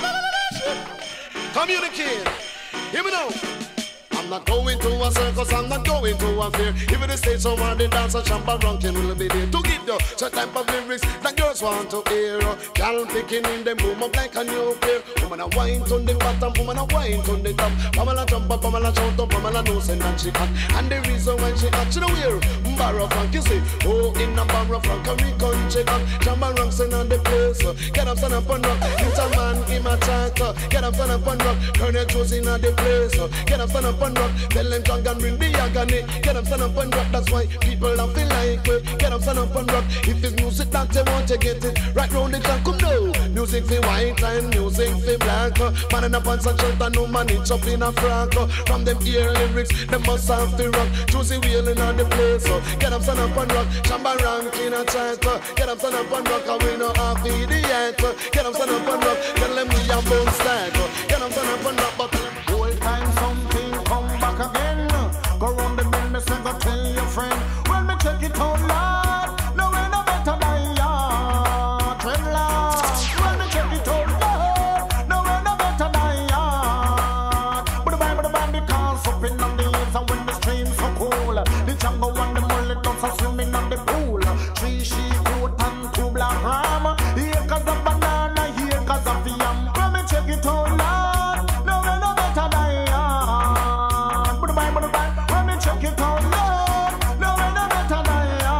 S15: Communicate. Hear me now. I'm not going to a circus, I'm not going to a fair. Even the stage somewhere the dancer champa ranking will be there to give you such type of lyrics that girls want to hear. Girl picking in them boom up like a new pair. Woman a wine on the bottom, woman a wine on the top. Pamela jump up, Pamela shout up, Pamela knows and she hot. And the reason why she hot, she don't wear Barra Frank, you see. Oh, in a Barra Frank, and we come check out. Champa ranks in on the place. Get up, stand up and rock. It's a man in my chat. Get up, stand up and rock. Colonel Josie in on the place. Get up, stand up and rock. Tell them drunk and bring the agony. Get up, stand up and rock. That's why people don't feel like it. Get up, stand up and rock. If it's music that they want to get it right round the clock, come now. Music for white and music for black. Man in a pants and shirt and no man it's up in a frock. From them ear lyrics, they must have to rock. Josie wheeling on the place. Get up, stand up and rock. Chamba rank in a chat. Get up, stand up and rock. And we know half idiot. Get up, stand up and rock. Tell them we are both stack. Get up, stand up and rock. But
S5: whole time something come back again. Go round the bend, me say go tell your friend. When me check it out loud, no way no better than ya. Trend loud. When me check it out loud, no way no better than ya. But the Bible, the Bible can't up in on the hills and when the streams so cool. The jungle and the mullet dogs are swimming on the pool. Three sheep, goat and two black ram. Here cause of banana, here cause of yam. When me check it out loud, no way no better than ya. But the Bible, the Bible, when me check it out loud, no way no better than ya.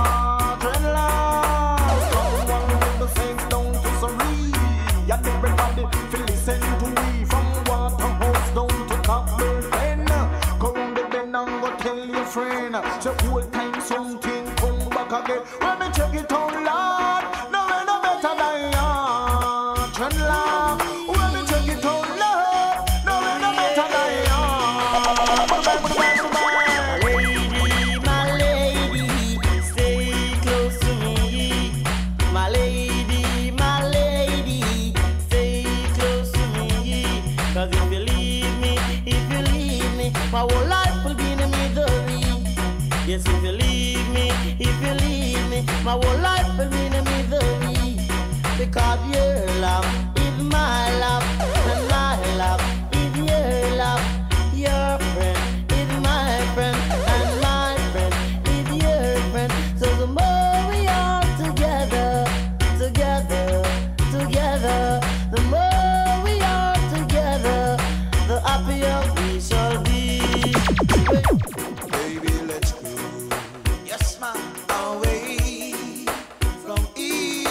S5: Dreadlocks, come on with the saints down to Surrey. And everybody feel listen to me. From Waterhouse down to Cockburn. Go round the bend and go tell your friend. So whole time something come back again. When me check it out loud, no way no better than ya. Dreadlocks, when me check it out loud, no way no better than ya.
S14: Lady, my lady, stay close to me. My lady, my lady, stay close to me. Cause if you leave me, if you leave me, my whole life will be in a misery. Yes, if you leave me, if you leave me, my whole life will be in a misery. Because your love is my love, and my love is your love. Your friend is my friend, and my friend is your friend. So the more we are together, together, together, the more we are together, the happier we shall be.
S5: Baby, let's go.
S14: Yes, ma'am.
S5: Away from Eve.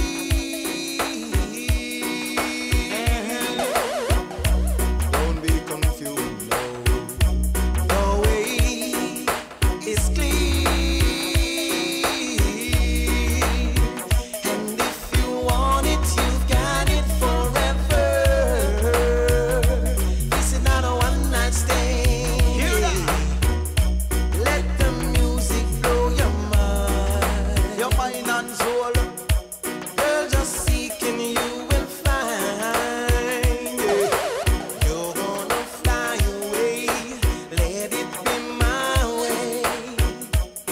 S5: Don't be confused, no. The way is clean. And if you want it, you've got it forever. This is not a one night stand. Hear that? Let the music blow your mind, your mind and soul. Girl, just seeking you will find. You're gonna fly away. Let it be my way.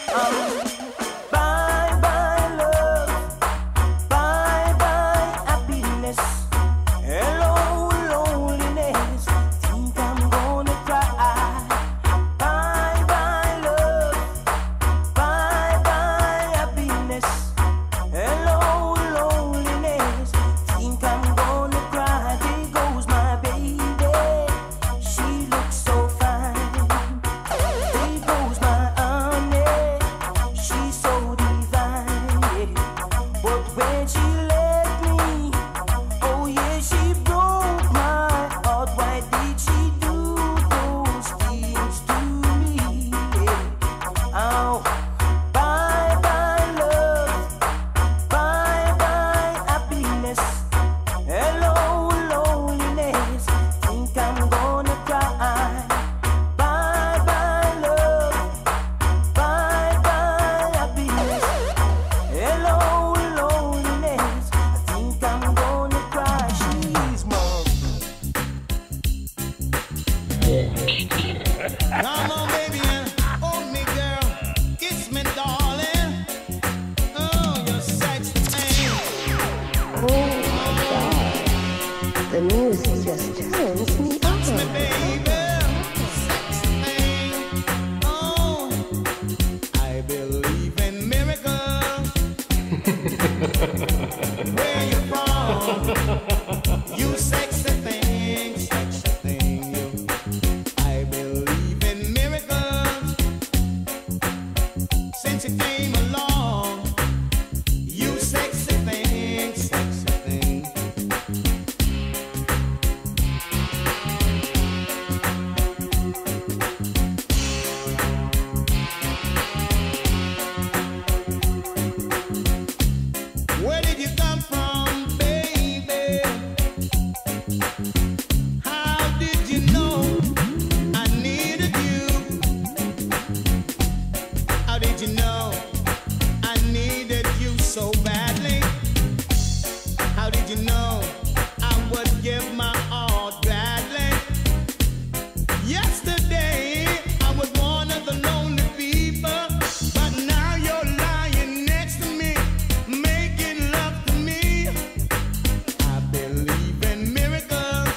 S12: Um, bye bye love, bye bye happiness. Hello loneliness, think I'm gonna cry. Bye bye love, bye bye happiness. Hello loneliness, think I'm gonna cry. There goes my baby, she looks so fine. There goes my honey, she's so divine. Yeah. But when she left me, oh yeah, she broke my heart. Why did she do those things to me? Yeah. Oh, bye bye love, bye bye happiness. Hello loneliness, think I'm gonna cry. Bye bye love, bye bye happiness. Hello loneliness, I think I'm gonna cry. She's mom.
S1: Come on, baby, and hold me, girl. Kiss me, darling. Oh, you're sexy thing.
S21: Oh my God. The music just turns me
S1: Touch me,
S21: on.
S1: baby. Sexy thing. Oh, I believe in miracles. Where you from? You sexy thing, sexy thing. You. I believe in miracles. Since you came along, you sexy thing, sexy thing. Where did you come from, baby? How did you know I needed you? How did you know I needed you so badly? How did you know I would give my all gladly? Yesterday I was one of the lonely people, but now you're lying next to me, making love to me. I believe in miracles.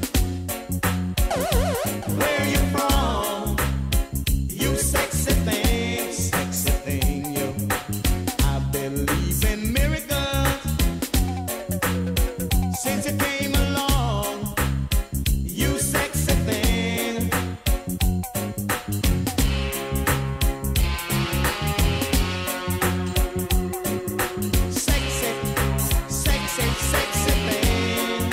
S1: Where you from? You sexy thing, sexy thing, you. I believe in miracles. Since you came along, you sexy thing. Sexy, sexy, sexy thing.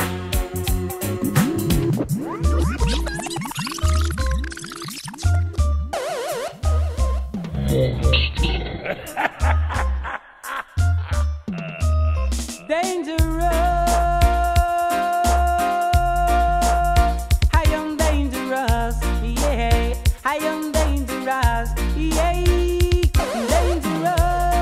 S2: Dangerous, I am dangerous, yeah. I am dangerous, yeah. Dangerous,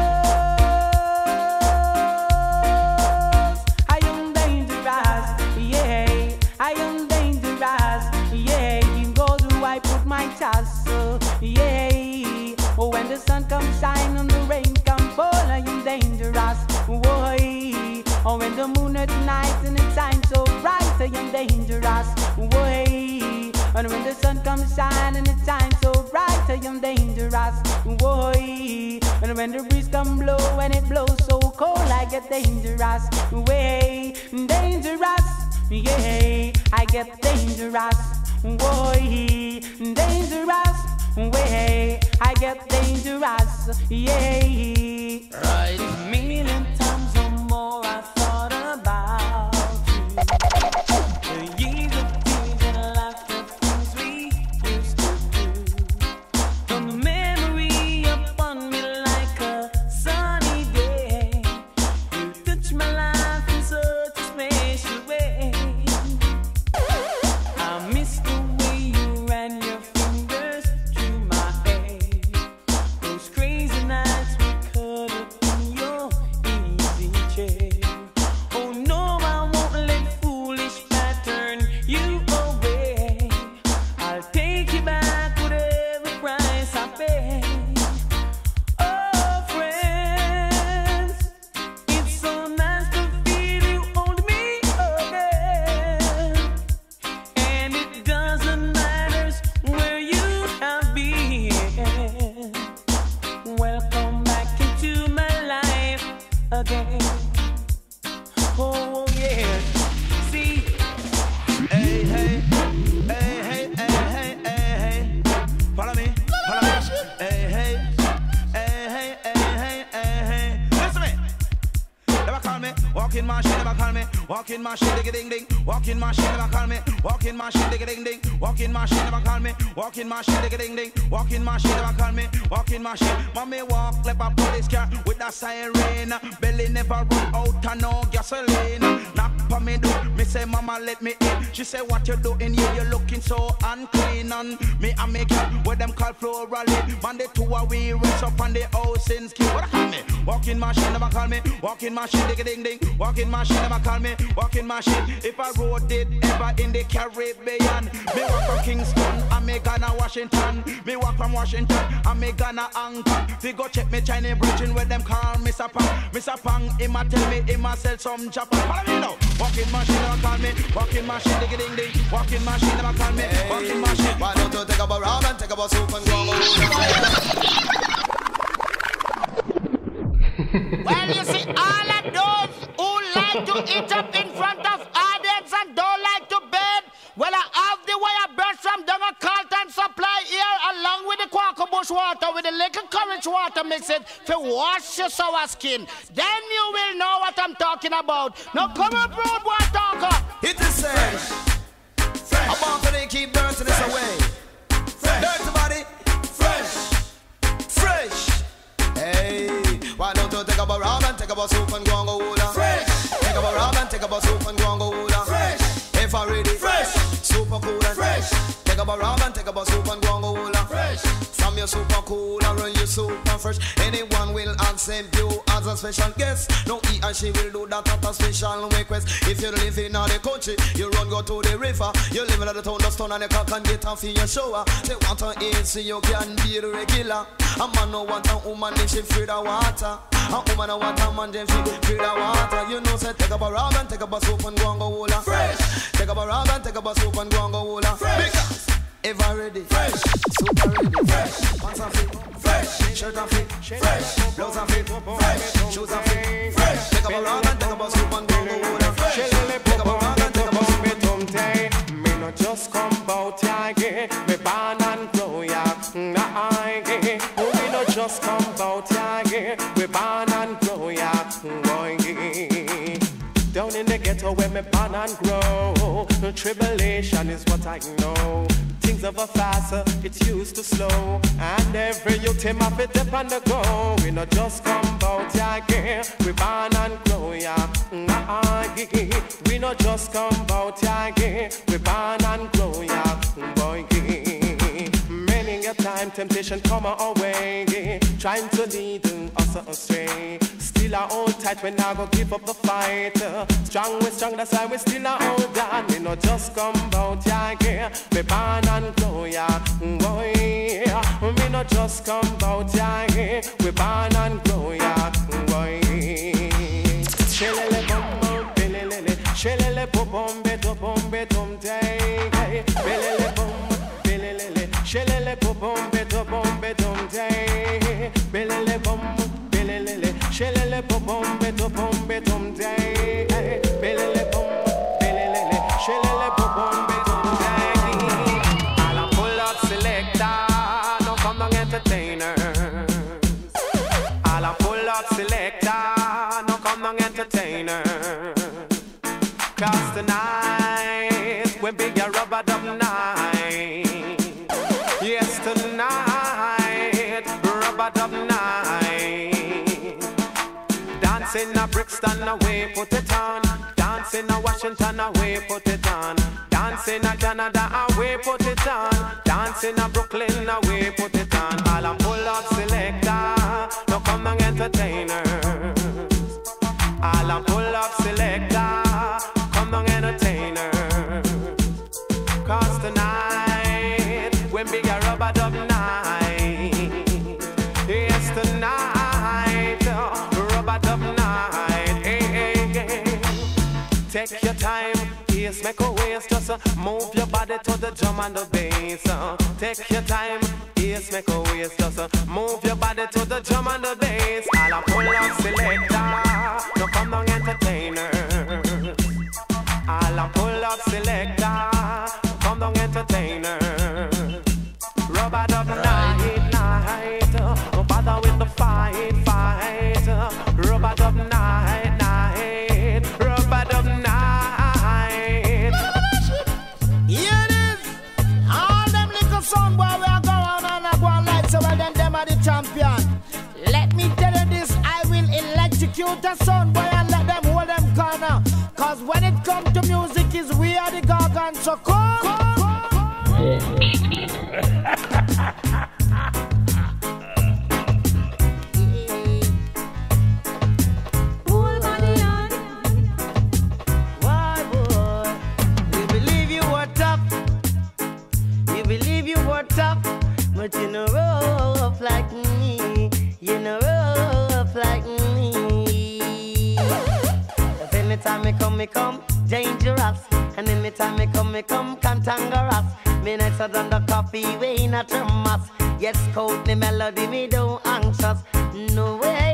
S2: I am dangerous, yeah. I am dangerous, yeah. You go to I put my tassel, yeah. Oh, when the sun comes shine and the rain come fall, I am dangerous, boy. Oh, when the moon at night and it shines so bright, I am dangerous, boy. And when the sun comes shine and it shines so bright, I am dangerous, boy. And when the breeze come blow and it blows so cold, I get dangerous, way. Dangerous, yeah. I get dangerous, boy. Dangerous, way. I get dangerous, yeah. Right. A million times or more I thought about you. The years of things and life, the things we used to do. And the memory upon me like a sunny day. You touch my life in such a special way. I miss the way you ran your fingers through my hair. Those crazy nights we cuddled in your
S13: again. Oh yeah. See, hey, hey, hey, hey, hey, hey, hey, hey. Follow me, follow me. Hey, hey, hey, hey, hey, hey, hey, hey. Listen to me. Never call me. Walking machine, never call me. Walking machine, digga ding ding. Walking machine, never call me. Walking machine, digga ding ding. Walking machine, never call me. Walking machine, digga ding ding. Walking machine, never call me. Walking machine. Mommy walk like a police car with a siren. Belly never run out and no gasoline. Knock on me door, me say mama let me in. She say what you doing here? You looking so unclean. And me and me girl, what them call floral. Man the two are we rest up on the house in skin. What I call me? Walking machine, never call me. Walking machine, digga ding ding. Walking machine, never call me. Walking machine. If I rode it ever in the Caribbean, me walk from Kingston and me Ghana Washington. Me walk from Washington and me Ghana Anchor. We go check me Chinese bridge where them call Mister Pang. Mister Pang, him a tell me him a sell some Japan. Follow me now. Walking machine, never call me. Walking machine, digga ding ding. Walking machine, never call me. Walking machine.
S18: Why don't you take up a round and take up a soup and go on?
S8: Well, you see, all of those who like to eat up in front of audience and don't like to bed, well, I have the wire burst from down a Carlton Supply here along with the Quaker Bush water with the little courage water mix it to wash your sour skin. Then you will know what I'm talking about. Now come up, road boy talker.
S18: It is fresh. Fresh. I'm about to keep dirty this away. Fresh. Dirty body. Fresh. Fresh. Hey, why don't you take up a rub and take up a soup and go and go hula? Fresh. Take up a rub and take up a soup and go and go hula. Fresh. If I ready. Fresh. Super cool and fresh. Take up a rub and take up a soup and go and go hula. Fresh. From your super cool and run you super fresh. Anyone will accept you as a special guest. No, he and she will do that at a special request. If you live in the country, you run go to the river. You live in the town, the stone and the cock and get off in your shower. Say want to eat, so you can be the regular. A man no want a woman if she free the water. A woman no want a man if she free the water. You know say take up a rag and take up a soap and go and go hula. Fresh. Take up a rag and take up a soap and go and go hula. Fresh. Because ever ready. Fresh. Super ready. Fresh. Pants and feet. Fresh. Shirt and feet. Fresh. Blouse and feet. Fresh. Shoes and feet. Fresh. Take up a rag and take up a soap and go and go hula. Fresh. Take up a rag and take up a soap and go and go hula.
S7: Me no just come bout ya again. Me born and grow ya. Nah again. We no just come bout ya again. We born and grow ya. Boy. Down in the ghetto where me born and grow, tribulation is what I know. Things of a faster, it's used to slow. And every youth him have it up on the go. We not just come bout ya again. We born and grow ya. Nah, we not just come bout ya again. We born and grow ya. Boy, many a time temptation come our way, trying to lead us astray. Still I hold tight when I go give up the fight. Strong we strong, that's why we still a hold on. We not just come bout ya again. We born and grow ya. Boy, we not just come bout ya again. We born and grow ya. Boy, shelele bum bum, belele, shelele bum bum, beto bum betum day, belele bum, belele, shelele bum bum, beto bum betum day, belele bum. Shelele pom pom beto pom betom day. Belele pom, belele, shelele pom pom betom day. All a pull up selector, no come down entertainers. All a pull up selector, no come down entertainers. Cause tonight we big a rubber dub night. Yes tonight, rubber dub night. Dancing a Brixton away, put it on. Dancing a Washington away, put it on. Dancing a Canada away, put it on. Dancing a Brooklyn away, put it on. All a pull up selector, no come and entertainers. All a pull up selector, come and entertainers. Cause tonight, when big a rubber dub night. Yes tonight. Take your time, yes, make a waist, just uh, move your body to the drum and the bass. Uh. Take your time, yes, make a waist, just uh, move your body to the drum and the bass. All a pull up selector, dub selector, come down entertainer. Rubber dub night, night, no bother with the fight, fight. Rubber dub night, night, rubber dub night.
S8: Here it is. All them little song boy we are going on and go on like so well then them are the champion. Let me tell you this, I will electrocute a son boy and let them hold them corner. Cause when it comes to music is we are the gargants, so come, come, come.
S14: Why, boy? You believe you were tough. You believe you were tough. But you know rough like me. You know rough like me. If anytime me come, me come dangerous. And anytime me come, me come cantankerous. Me nights are done the coffee way in a thermos. Yes, coat the melody, me don't anxious. No way.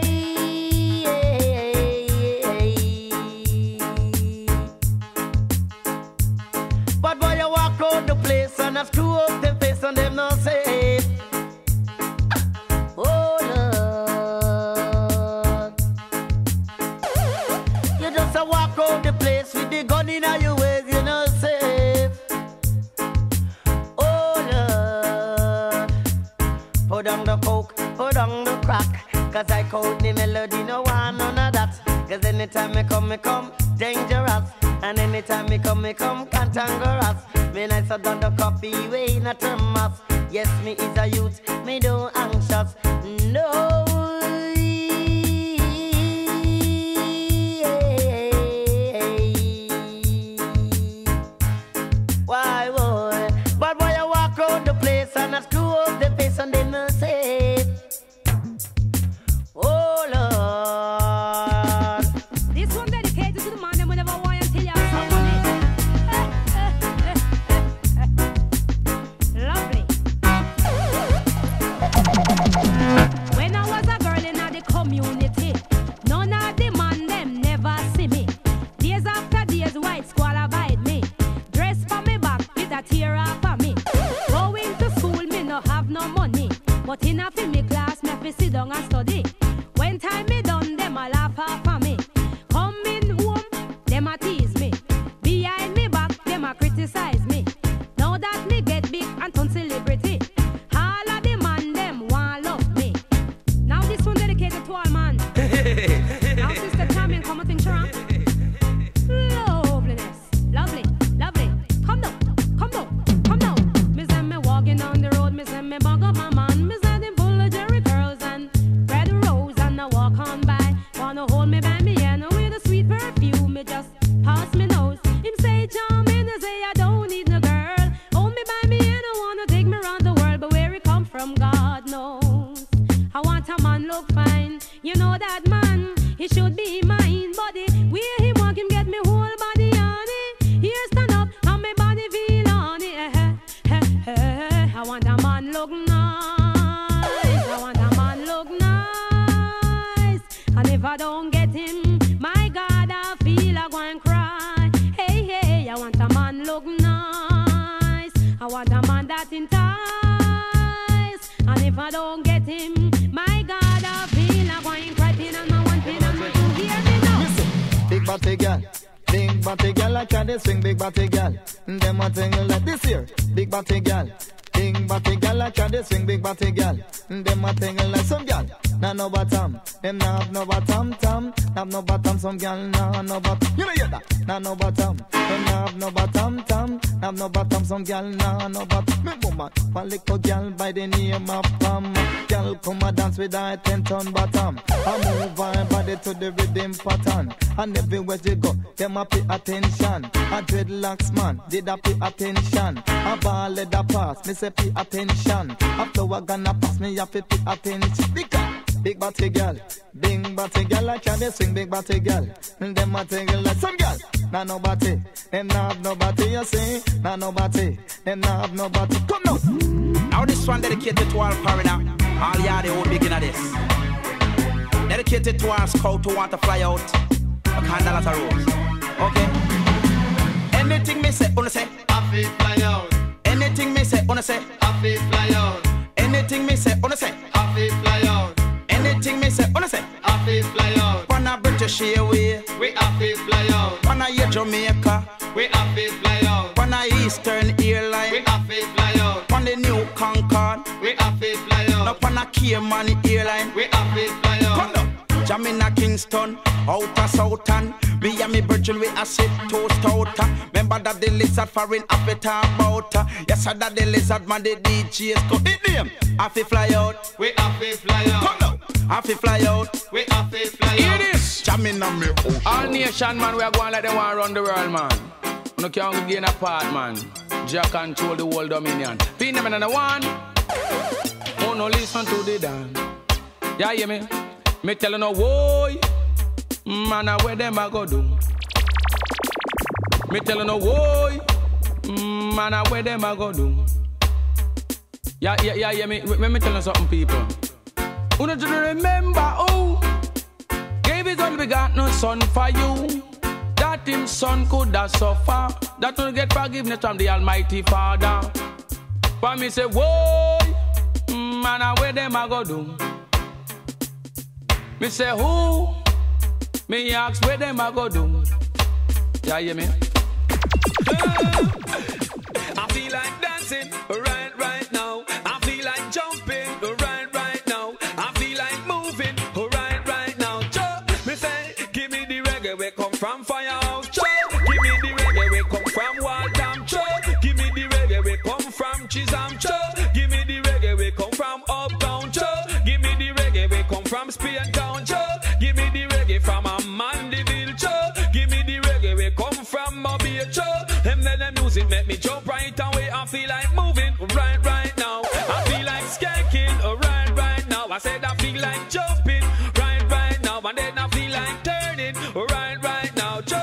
S14: But boy, you walk out the place and I screw up the face and them not safe. Oh Lord, you just a walk out the place with the gun in your waist, you know safe. Oh Lord, put down the coke, put down the crack. Cause I code the melody, no one, none of that. Cause anytime me come, me come dangerous. And anytime me come, me come cantankerous. Me nights are done the coffee way in a thermos. Yes, me is a youth, me don't anxious. No. Why, boy? But boy, I walk out the place and I screw up the face and they no say. Oh, Lord.
S9: This one dedicated to the man that will never want to tell you some money. Lovely. When I was a girl in the community, none of the man them never see me. Days after days, white squall abide me. Dress for me back with a tear off for me. Going to school, me no have no money. But in a film class, me have to sit down and study. When time me done, them a laugh off for me. Coming home, them a tease me. Behind me back, them a criticize me. Now that me get big and turn celebrity, all of the man them want love me. Now this one dedicated to all man. Now sister Champion, come and think sure. Loveliness, lovely, lovely. Come down, come down, come down. Me say me walking down the road, me say me bug up my man. Me say them full of Jerry curls and red rose and I walk on by. Wanna hold me by me hand with a sweet perfume. Me just pass me nose. Him say charming, I say I don't need no girl. Hold me by me and I wanna take me around the world, but where it come from, God knows. I want a man look fine. You know that man, he should be mine. Body, where he walk him get me whole body on it. Here stand up and my body feel on it. Eh, eh, eh, eh. I want a man look nice. I want a man look nice. And if I don't get him, my God, I feel I go and cry. Hey, hey, I want a man look nice. I want a man that entice. And if I don't get him, my God, I feel I go and cry. Pin and my one pin and my two. Hear me now.
S22: Big body girl, big body girl, I can swing big body girl. Them a thing like this here, big body girl. Big body girl, I can swing big body girl. Them a thing like some girl. Nah no bottom, them nah have no bottom, tom. Have no bottom, some girl nah have no bottom. You know hear that? Nah no bottom, them nah have no bottom, tom. Have no bottom, some girl nah have no bottom. Me woman, one little girl by the name of Pam. Girl come a dance with her ten ton bottom. I move her body to the rhythm pattern. And everywhere she go, them a pay attention. A dreadlocks man, did a pay attention. A ball let a pass, me say pay attention. After I gonna pass, me have to pay attention. Because big body girl, big body girl, I can't swing big body girl. And them a thing like some girl, nah no body. Them nah have no body, you see, nah no body. Them nah have no body. Come now.
S13: Now this one dedicated to all foreigner, all y'all the whole beginner this. Dedicated to our scout who want to fly out a candle at a rose. Okay.
S2: Anything me say, wanna say,
S4: I feel fly out.
S2: Anything me say, wanna say,
S4: I feel fly out.
S2: Anything me say, wanna say,
S4: I feel fly out.
S2: Anything me say, wanna say,
S4: I feel fly out.
S2: Wanna British Airways,
S4: we I feel fly out.
S2: Wanna your Jamaica,
S4: we I feel fly out.
S2: Wanna Eastern Airline,
S4: we I feel fly out.
S2: Wanna New Concorde,
S4: we I feel fly out.
S2: No wanna Cayman Airline,
S4: we I feel fly out.
S2: Come on. Jamina Kingston, outer Southern. Me and me virgin we a sit toast out. Remember that the lizard foreign up it about. Yes, I that the lizard man the D Js go hit them. I fi fly out.
S4: We I fi fly out.
S2: Come now. I fi fly out.
S4: We I fi fly out.
S2: Hear this. Jamina me out.
S10: All nation man we are going like they want run the world man. No can't gain a part man. Jah control the world dominion. Pin them in the one. Oh no listen to the dance. Yeah hear me? Me tell you no boy, man, a where them a go do. Me tell you no boy, man, a where them a go do. Yeah, yeah, yeah, yeah. Me, me, me tell you something, people. Who don't you remember who gave his only begotten son for you? That him son could have suffer. That will get forgiveness from the Almighty Father. But me say, boy, man, a where them a go do. Me say who? Me ask where them a go do. Yeah, hear me?
S23: I feel like dancing right, right now. I feel like jumping right, right now. I feel like moving right, right now. Joe, me say, give me the reggae where come from Firehouse. Joe, give me the reggae where come from Waltham. Joe, give me the reggae where come from Chisholm. Joe, give me the reggae where come from Uptown. Joe, give me the reggae where come from Spain. Give me the reggae from a Mandeville, Joe. Give me the reggae where come from Mobile, Joe. And then the music make me jump right away. I feel like moving right, right now. I feel like skanking right, right now. I said I feel like jumping right, right now. And then I feel like turning right, right now, Joe.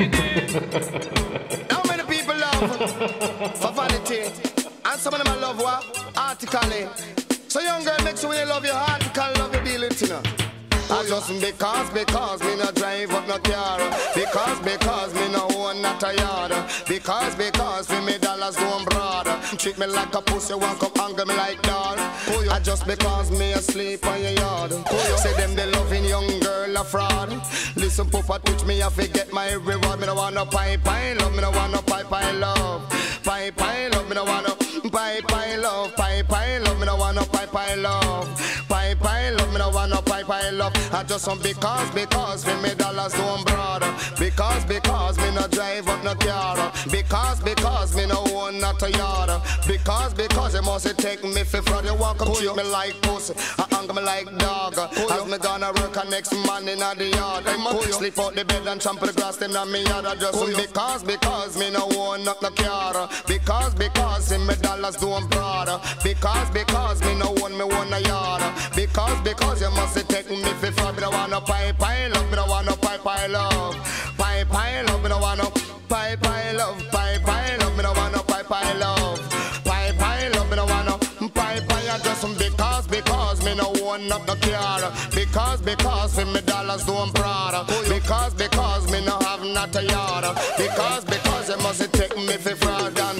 S4: How many people love for vanity? And some of them I love what? Artically. So young girl, make sure when you love your article, love your dealing, you know. I just because, because me no drive up no car. Because, because me no own not a yard. Because, because me me dollars going broad. Treat me like a pussy, want come anger me like dog. I just because me asleep on your yard. Say them they loving young girl a fraud. Listen, Papa, teach me I forget my reward. Me no want no pie pie love, me no want no pie pie love. Pie pie love, me no want no pie pie love. Pie pie love, me no want no pie pie love. Pie pie love, me no want no pie pie love. I just some because, because me me dollars don't broad. Because, because me no drive up no car. Because, because me no own not a yard. Because, because you must take me for fraud. You walk up treat me like pussy, I anger me like dog. As me gonna work a next man in the yard. I must sleep out the bed and trample the grass in me yard. I just some because, because me no own not no car. Because, because me dollars don't broad. Because, because me no own me own a yard. Because, because you must take me for fraud. Me no want no pie pie love, me no want no pie pie love. Pie pie love, me no want no pie pie love. Pie pie love, me no want no pie pie love. Pie pie love, me no want no pie pie. I just some because, because me no own up no car. Because, because me dollars don't proud. Because, because me no have not a yard. Because, because you must take me for fraud and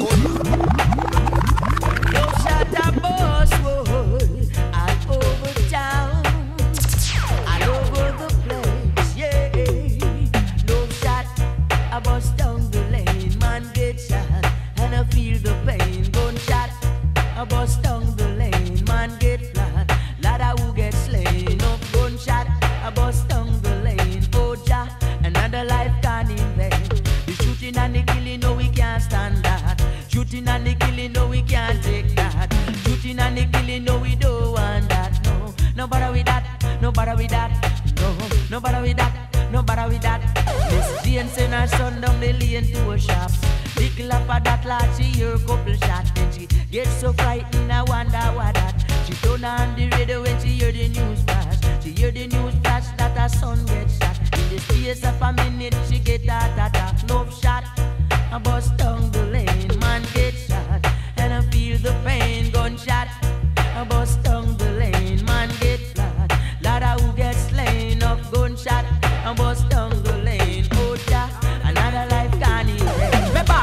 S24: no shut up, boss, boy. All over town. I bust down the lane, man get shot, and I feel the pain. Gunshot, I bust down the lane, man get flat, ladder who get slain. Up gunshot, I bust down the lane. Oh Jah, another life gone in vain. The shooting and the killing, no we can't stand that. Shooting and the killing, no we can't take that. Shooting and the killing, no we don't want that. No, no bother with that, no bother with that. No, no bother with that. No bother with that. Miss Jane send her son down the lane to a shop. Little up at that lad, she hear a couple shots. Then she gets so frightened, I wonder what that. She turn on the radio when she hear the news flash. She hear the news flash that her son gets shot. In the space of a minute, she get that attack. No shot, I bust down the lane, man get shot, and I feel the pain. Gunshot, I bust down the lane, man get flat. Ladder who gets slain of gunshot. I bust down the lane, oh Jah, another life gone in vain.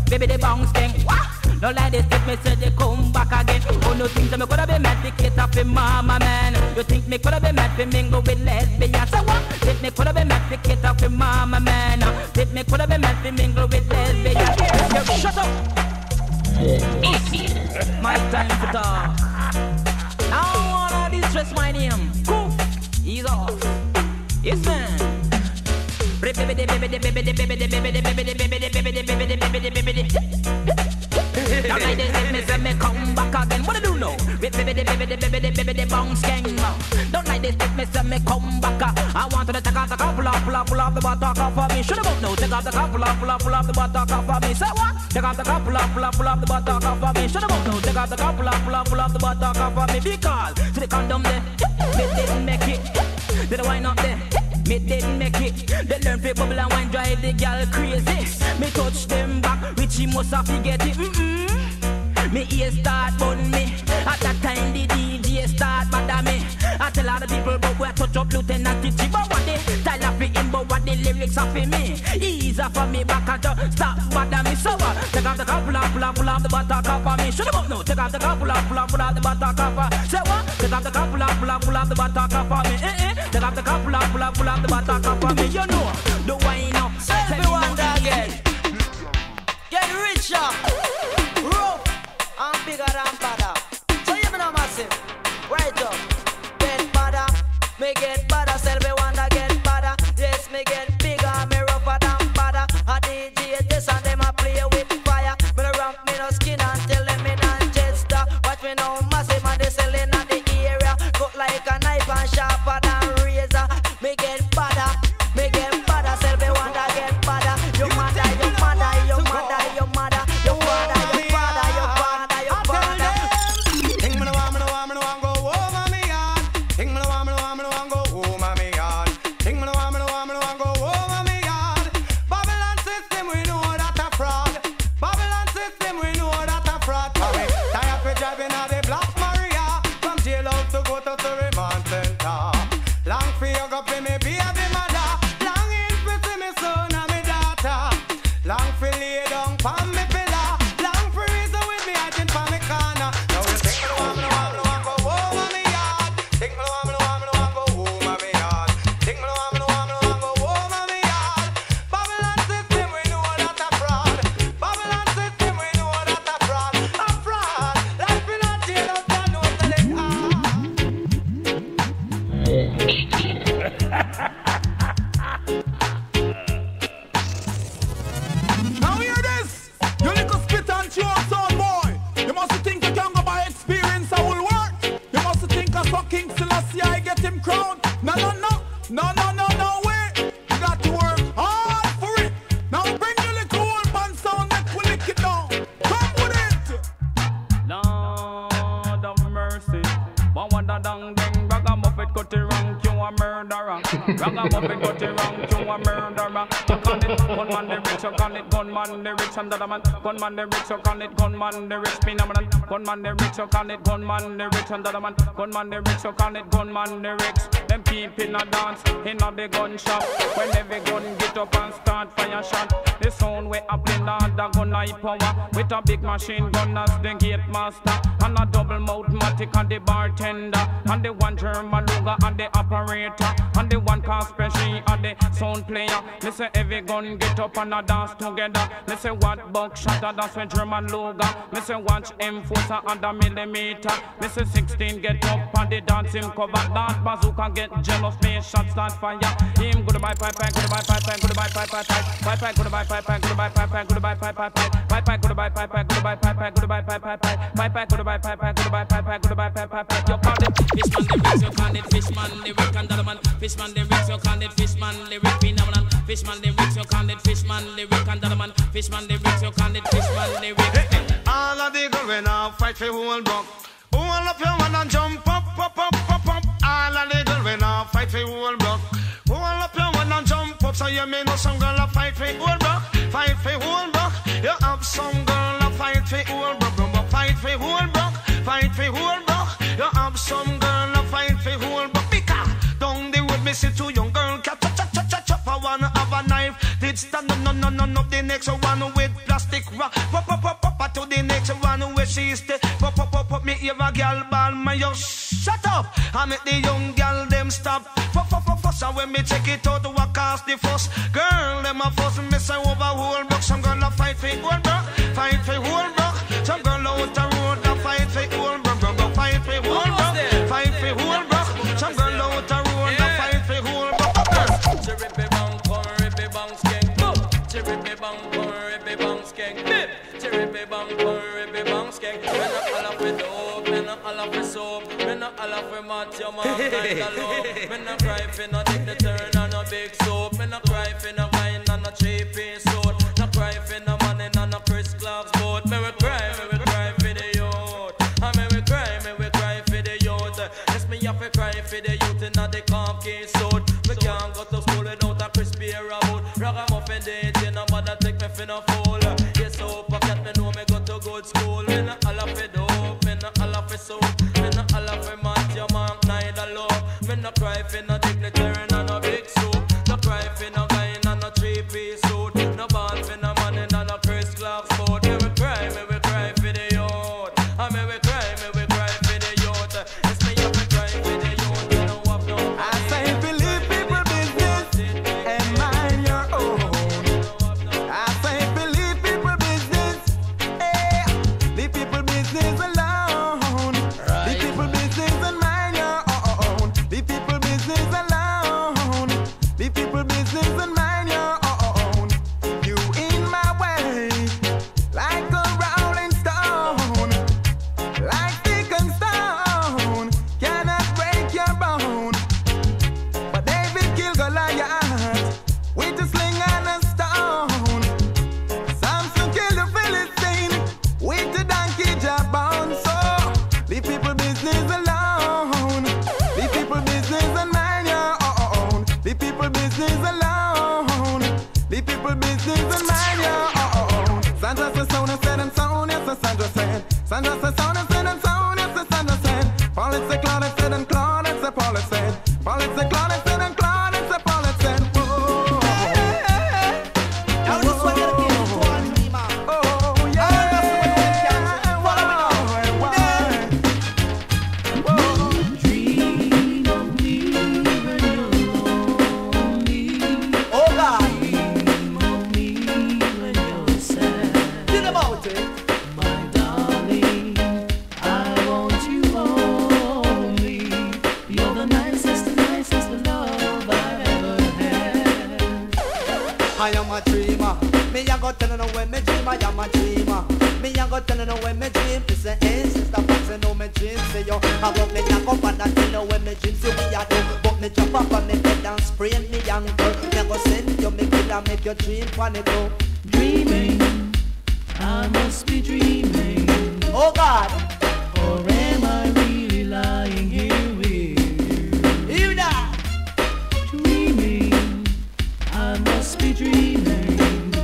S12: baby the bounce gang. No like this, if me say they come back again. Oh no, think that me coulda been mad to cater for mama man. You think me coulda been mad to mingle with lesbians? So what? Think me coulda been mad to cater for mama man. Think me coulda been mad to mingle with lesbians? You shut up. My time to talk. I don't wanna distress my name. Cool. Ease off. Yes man. Baby, baby, baby, baby, baby, baby, baby, baby, baby, baby, baby, baby, baby. Don't like this, if me say me come back again. What do you know? Baby, baby, baby, baby, baby, baby, baby, bounce gang. Don't like this, if me say me come back. I want to take off the cup, pull off, pull off, pull off the buttock off of me. Should have known. Take off the cup, pull off, pull off, pull off the buttock off of me. Say what? Take off the cup, pull off, pull off, pull off the buttock off of me. Should have known. Take off the cup, pull off, pull off, pull off the buttock off of me. Because to the condom there, me didn't make it. Did the wine up there? Me didn't make it. They learn to bubble and wine, drive the girl crazy. Me touch them back, Richie must have forget it. Mm-mm. Me ears start bun me. At that time the D J start bother me. I tell all the people but where touch up Lieutenant T G. But what the style of him, but what the lyrics are for me. Ease off of me back and just stop bother me. So what? Take off the cup, pull off, pull off, pull off the buttock off of me. Should have no. Take off the cup, pull off, pull off, pull off the buttock off of me. Say what? Take off the cup, pull off, pull off, pull off the buttock off of me. Eh eh. Take off the cup, pull off, pull off, pull off the buttock off of me. You know the wine up.
S14: Everyone again. Get richer. Rough. I'm bigger than badder. So you me know massive. Right up. Get badder. Me get badder. Sell me one that get badder. Yes, me get bigger. Me rougher than badder. A D J this and them a play with fire. Me no ramp me no skin and tell them me non jester. Watch me now massive and they selling at the area. Cut like a knife and sharper than razor. Me get badder. Me get badder. Sell me one that get badder. You mother, you mother, you mother, you mother, you father, you father, you father, you father.
S7: Think me no want, me no want, me no want go over me yard. Think me no want, me no want, me no want go over me yard. Think me no want, me no want, me no want go over me yard. Babylon system, we know that a fraud. Babylon system, we know that a fraud. Come in, tired for driving at the Black Maria. From jailhouse to go to Surreyman Center. Long for you go pay me baby mother. Long in for see me son and me daughter. Long for lay down for me pillar. Long for reason with me hiding for me corner. Now you think me no want, me no want, me no want go over me yard. Think me no want, me no want, me no want go over me yard. Think me no want, me no want, me no want go over me yard. Babylon system, we know that a fraud. Babylon system, we know that a fraud. A fraud. Life in a jail out there, no telling ah.
S3: Now hear this. You little spit and chew up sound boy. You must think you can go by experience I will work. You must think a fucking Selassie I get him crowned. No, no, no. No, no, no, no way. You got to work hard for it. Now bring your little old band sound and we'll lick it down. Come with it.
S10: Lord of mercy. One wonder dang ding. Ragamuffin cut it wrong. You a murderer. Ragamuffin cut it wrong. You a murderer. You call it gunman the rich. You call it gunman the rich. And the other man. Gunman the rich. You call it gunman the rich. Phenomenon. Gunman the rich. You call it gunman the rich. And the other man. Gunman the rich. You call it gunman the rich. Them people in a dance in a big gun shop. When every gun get up and start fire shot. The sound way up in the gun high power. With a big machine gun as the gate master. And a double mouth matic and the bartender. And the one German Luger and the operator. And the one called special and the sound player. Me say every gun get up and a dance together. Me say what buckshot a dance with German Luger. Me say watch enforcer and a millimeter. Me say sixteen get up and the dance him cover. That bazooka get jealous, me shot start fire. Him goodbye pipe pipe, goodbye pipe pipe, goodbye pipe pipe pipe, pipe pipe goodbye pipe pipe, goodbye pipe pipe, goodbye pipe pipe pipe, pipe pipe goodbye pipe pipe, goodbye pipe pipe, goodbye pipe pipe pipe, pipe pipe goodbye pipe pipe, goodbye pipe pipe, goodbye pipe pipe pipe. You call it fishman the rich, you call it fishman lyric and the man. Fishman the rich, you call it fishman lyric phenomenon. Fishman the rich, you call it fishman lyric and the man. Fishman the rich, you call it fishman lyric.
S5: All of the girls when I fight for whole buck. All of your man and jump up, up, up, up, up. All of the girls when I fight for whole buck. All of your man and jump up. So you may know some girl a fight for whole buck. Fight for whole buck. You have some girl a fight for whole buck. Fight for whole buck. Fight for whole buck. You have some girl a fight for whole buck. Because down the road me see two young girl cat chop chop chop chop. I wanna have a knife. Did stand no no no no the next one with plastic
S6: stick. Pop, pop, pop, pop, pop to the next one where she stay. Pop, pop, pop, pop, me hear a girl ball, my yo, shut up. I make the young girl them stop. Pop, pop, pop, pop, so when me check it out, what cause the fuss? Girl, them a fuss, me say over whole block. Some girl a fight for whole block, fight for whole block. Some girl out the road a fight for whole block, fight for whole block, fight for whole block. Some girl out the road a fight for whole block.
S23: Chiripi bang, chiripi bang, skank. Chiripi bang, chiripi bang, skank. Chiripi bang, chiripi bang, skank. Me no all of it dope, me no all of it soap, me no all of it mat your man kind of love. Me no cry for no dick the turn and no big soap. Me no cry for no wine and no cheap piece suit. No cry for no money and no Chris Clark's boat. Me we cry, me we cry for the youth. And me we cry, me we cry for the youth. Yes, me have to cry for the youth in the company suit. Me can't go to school without a crispy raboot. Ragamuffin dating, nobody take me for no fool. Yes, so pocket me know me go to good school. Me no all of it dope, me no all of it soap, me no all of it mat your man neither love. Me no cry for no dignitary and no big soup. No cry for no guy and no three piece suit. No ball for no money and no Chris Clark sport. Me we cry, me we cry for the youth. And me we cry, me we cry for the youth. Yes, me have to cry for the youth. You know what no money.
S2: I say believe people business and mind your own. I say believe people business, eh? Leave people business alone. Leave people business and mind your own. Leave people business alone. Leave people business and mind your own. You in my way like a rolling stone, like stick and stone, cannot break your bone. But David killed Goliath with a sling and a stone. Samson killed the Philistine with a donkey jawbone. So leave people business alone. Leave people business and mind your own. Leave people business alone. Leave people business and mind your own. Sandra said sound and said and sound, yes, Sandra said. Sandra said sound and said and sound, yes, Sandra said. Paul it said Claude said and Claude said Paul it said. Paul it said Claude said and Claude said Paul it said. Oh,
S8: Now this one you're getting to one dreamer.
S2: oh, yeah.
S8: Dream of me when you're lonely. Oh God. Dream of me when you're sad. Think about it. My darling, I want you only. You're the nicest, the nicest love I've ever had.
S2: I am a dreamer. Me a go tell you when me dream. I am a dreamer. Me a go tell you when me dream. Me say, hey sister, but say no me dream. Say yo, I want me knock up and I tell you when me dream. Say we a do, but me jump up on me bed and sprain me ankle. Me a go send you me killer, make your dream pan it up.
S8: Dreaming, I must be dreaming.
S2: Oh God,
S8: Or am I really lying here with you?
S2: hear that?
S8: Dreaming, I must be dreaming.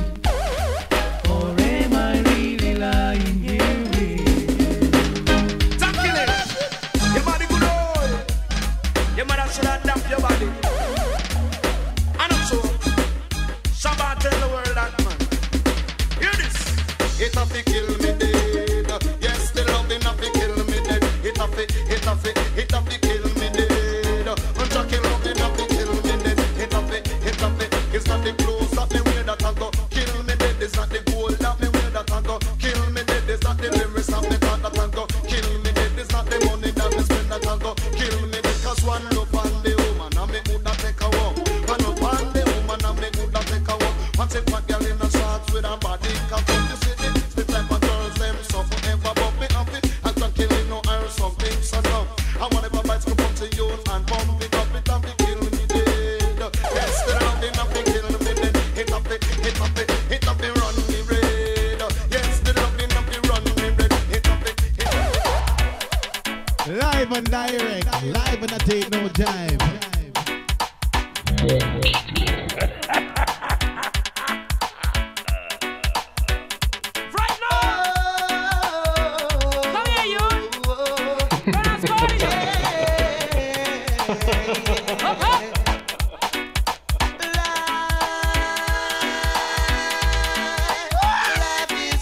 S8: Or am I really lying here with you?
S6: Tackle it. Your body good old. Your mother should adapt your body. And I'm sure Shabbat tell the world that man. Hear this.
S4: It have to kill me dead. Yes, the loving have to kill me dead. It have to, it have to, it have to kill me dead. And Jackie loving have to kill me dead. It have to, it have to, it's not the clothes that me wear that I go kill me dead. It's not the gold that me wear that I go kill me dead. It's not the lyrics that me thought that I go kill me dead. It's not the money that me spend that I go kill me dead. Cause one look on the woman and me woulda take a walk. One look on the woman and me woulda take a walk. What's it for girl in a shorts with a body cock? You see it? The type of girls them so forever but me happy. And don't kill it no or something so no. I want if a bites come up to you and bump it up, it up, it kill me dead. Yes, the loving up, it kill me dead. Hit up it, hit up it, hit up it, run me red. Yes, the loving up, it run me red. Hit up it, hit up it.
S11: Live and direct, live and I take no time.
S12: Right now! Come here, you! Run and score it! Up, up!
S2: Life is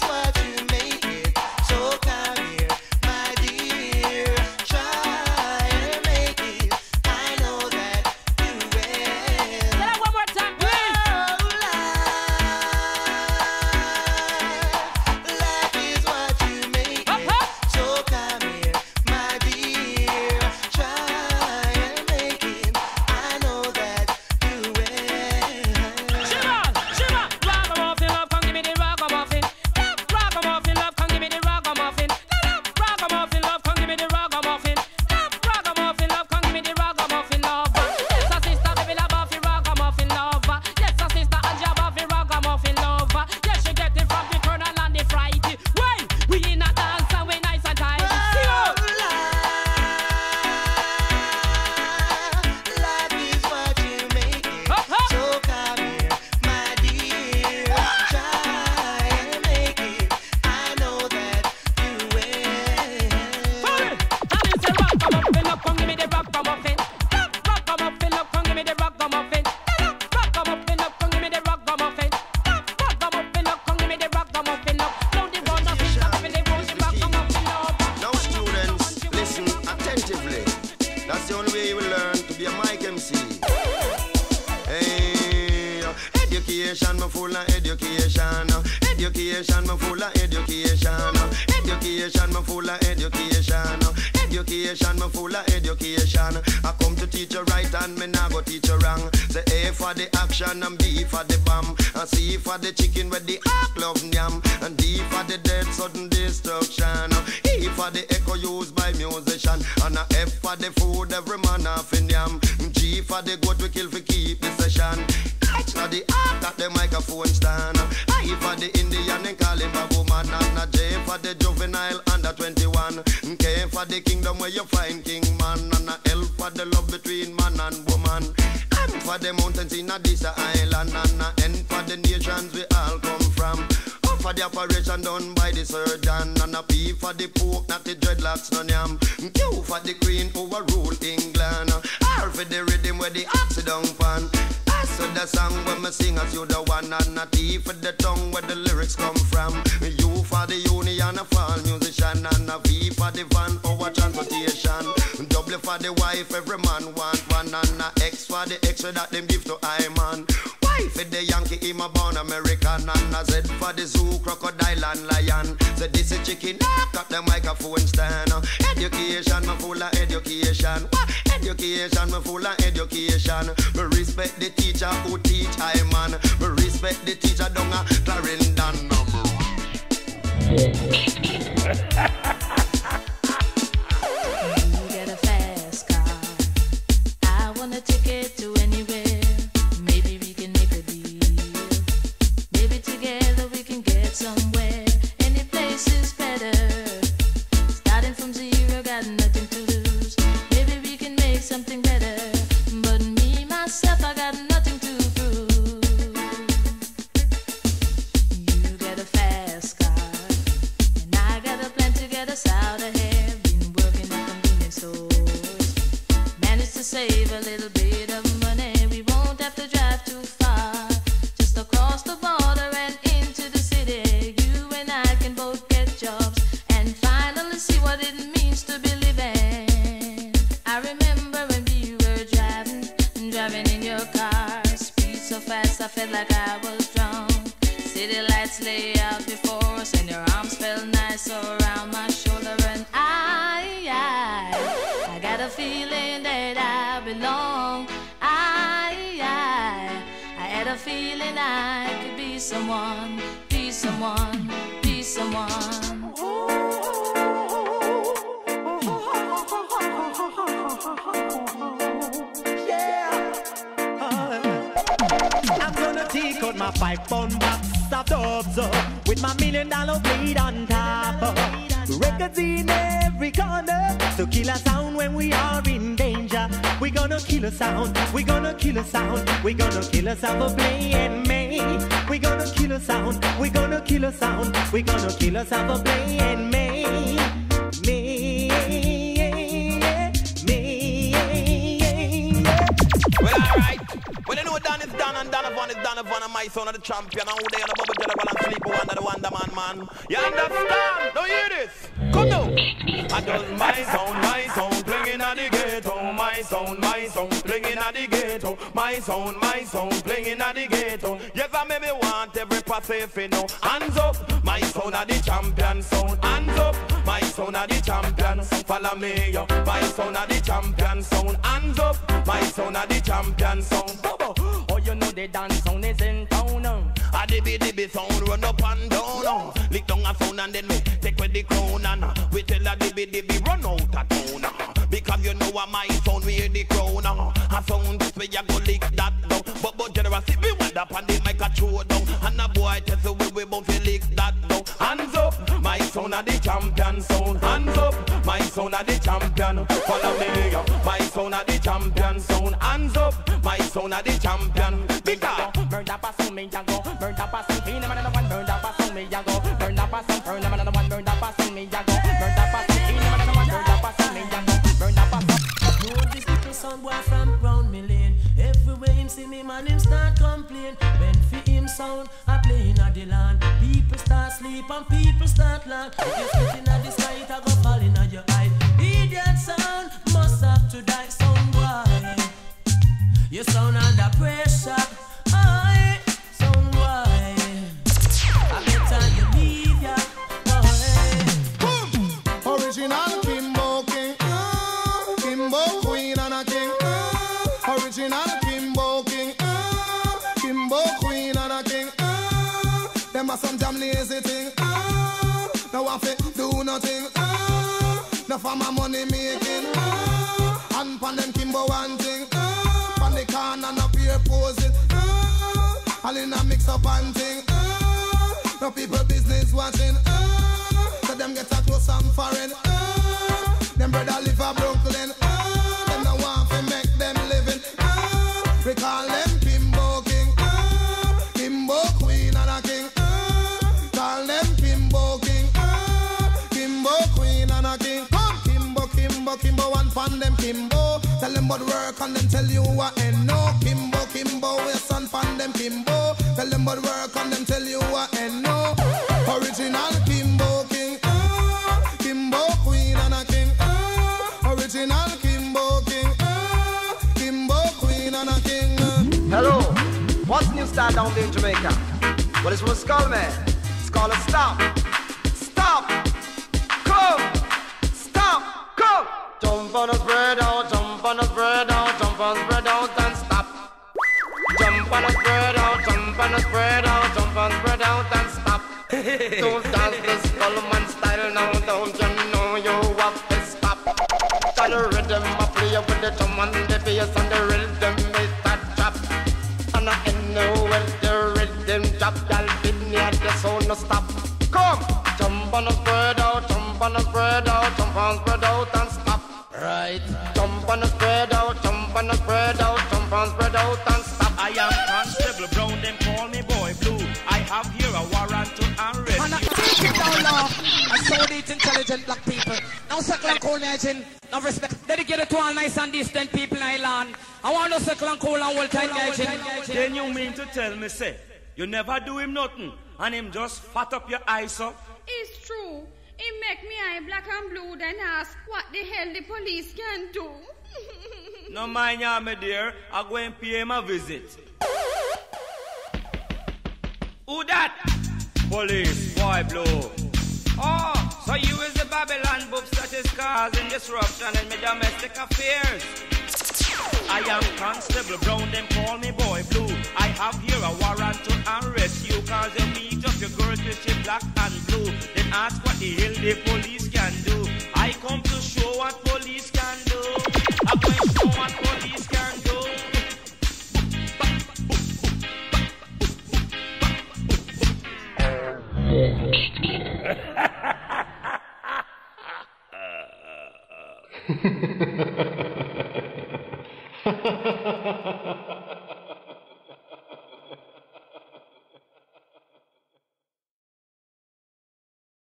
S4: Education, me full of education. Education, me full of education. Education, me full of education. Education, me full of education. I come to teach you right and me nah go teach you wrong. Say A for the action and B for the bomb. And C for the chicken with the ark love yam. And D for the dead sudden destruction. E for the echo used by musician. And a F for the food every man half in yam. G for the goat we kill for keep the session. H for the ark that the microphone stand. I for the Indian and call him a woman. And a J for the juvenile under twenty-one. K for the kingdom where you find king man. And a L for the love between man and woman. M for the mountains in a this island. And a N for the nations we all come from. O for the operation done by the surgeon. And a P for the poke, not the dreadlocks none yam. Q for the queen overrule England. R for the rhythm where the oxidon pan. S for the song when me sing as you the one. And a T for the tongue where the lyrics come from. U for the union, a fall musician. And a V for the van, our transportation. W for the wife, every man want one. And a X for the extra that them give to I man. Y for the Yankee, him a born American. And a Z for the zoo, crocodile and lion. So this is chicken, cut the microphone stand. Education, me full of education. What? Education, me full of education. Me respect the teacher who teach I man. Me respect the teacher down a Clarendon.
S16: Get a fast car. I want a ticket to anywhere. Maybe we can make a deal. Maybe together we can get somewhere. Any place is better. Starting from zero, got nothing to lose. Maybe we can make something better. But me, myself, I got nothing to prove. You get a fast car. And I got a plan to get us out of here. Been working at convenience stores. Managed to save a little bit of money. We won't have to drive too far. Just across the border and into the city. You and I can both get jobs and finally see what it means to be living. I remember when we were driving, driving in your car. Speed so fast I felt like I was drunk. City lights lay out before us and your arms felt nice around my shoulder. And I, I, I got a feeling that I belong. I, I, I had a feeling I could be someone, be someone, be someone.
S17: I'm gonna take out my five pound box of dubs uh, with my million dollar blade on top. Uh, records in every corner to kill a sound when we are in danger. We gonna kill a sound, we gonna kill a sound, we gonna kill a sound for playing me. We gonna kill a sound, we gonna kill a sound, we gonna kill a sound for playing me. Me, me,
S19: well, alright. Well, you know Dan is Dan and Donovan is Donovan and my son are the champion. And who they on the bubble general and sleep under the Wonder Man, man. You understand? Don't hear this? Come now. I just my sound, my sound, playing at the ghetto. My sound, my sound, playing at the ghetto. My sound, my sound, playing at the ghetto. Yes, I maybe want every Pacific now. Hands up, my sound are the champion sound. Hands up, my sound are the champion. Follow me, yo. My sound are the champion sound. Hands up, my sound are the champion sound.
S17: oh, you know the dance sound is in town. Uh.
S19: A dibby dibby sound run up and down. Uh. Lick down a sound and then we take with the crown. And uh, we tell a dibby dibby run out of town. Uh. Because you know what my sound we hear the crown. Uh. A sound this way you go lick that down. But but generosity we went up and they make a throw down. And a boy tells you we we both lick that down. Hands up, my sound are the champion sound. Hands up, my sound are the champion. Follow me, yo. My sound are the champion sound. Hands up, my sound are the champion. Because
S17: burn up a sound me ya go, burn up a sound clean man and one burn up a sound me ya go, burn up a sound burn man and one burn up a sound me ya go, burn up a sound clean man and one burn up a sound me ya go, burn up a sound.
S24: Know this little sound boy from round me lane. Everywhere him see me man him start complain. When for him sound I playing at the land. People start sleep and people start laugh. If you sit in at the sky it a go fall in at your eye. Idiot sound must have to die sound boy. You sound under pressure. Aye, sound
S5: Them are some damn lazy thing. Ah, no one fi do nothing. Ah, no for my money making. Ah, and pan them Kimbo one thing. Ah, pan the corner no peer posing. Ah, all in a mix up and thing. Ah, no people business watching. Ah, so them get a close and foreign. Ah, them brother live a Brooklyn. Ah, them no want fi make them living. Ah, we call them Kimbo King. Ah, Kimbo Queen and a King. Ah, call them Kimbo King. Ah, Kimbo Queen and a King. Come Kimbo, Kimbo, Kimbo, and fan them Kimbo. Tell them about work and them tell you what and no. Kimbo, Kimbo, we son fan them Kimbo. Tell them about work and them tell you what and no. Original Kimbo King. Ah, Kimbo Queen and a King. Ah, original Kimbo King. Ah, Kimbo Queen and a King.
S1: Hello, what's new style down there in Jamaica? Well, it's from Skullman. It's called a stop. Stop. Come. Stop. Come.
S4: Jump on the spread out, jump on the spread out, jump on the spread out and stop. Jump on the spread out, jump on the spread out, jump on the spread out and stop. Don't dance the Skullman style now, don't you know you have to stop. Got the rhythm, I play with the drum and the bass and the rhythm is that chop. And I know when the rhythm drop, y'all fit me at the sound no stop. Come, jump on the spread out, jump on the spread out, jump on the spread out and stop. Right. Jump on the spread out, jump on the spread out, jump on the spread out and stop.
S6: I am Constable Brown, them call me Boy Blue. I have here a warrant to arrest
S2: Man, I
S6: you.
S2: take it down now. I saw these intelligent black people. Now circle and cool legend. Now respect. Dedicated to all nice and distant people in Ireland. I want to circle and cool and old time legend.
S6: Then you mean to tell me, say, you never do him nothing, and him just fat up your eyes up?
S15: It's true. It make me eye black and blue, then ask what the hell the police can do.
S6: No mind ya, my dear. I go and pay him a visit. Who that? Police, Boy Blue. Oh, so you is the Babylon books that is causing disruption in my domestic affairs. I am Constable Brown, them call me Boy Blue. I have here a warrant to arrest you, cause you meet up your girls with your black and blue. Then ask what the hell the police can do. I come to show what police can do. I'm going to show what police can do.
S20: Ha ha ha ha.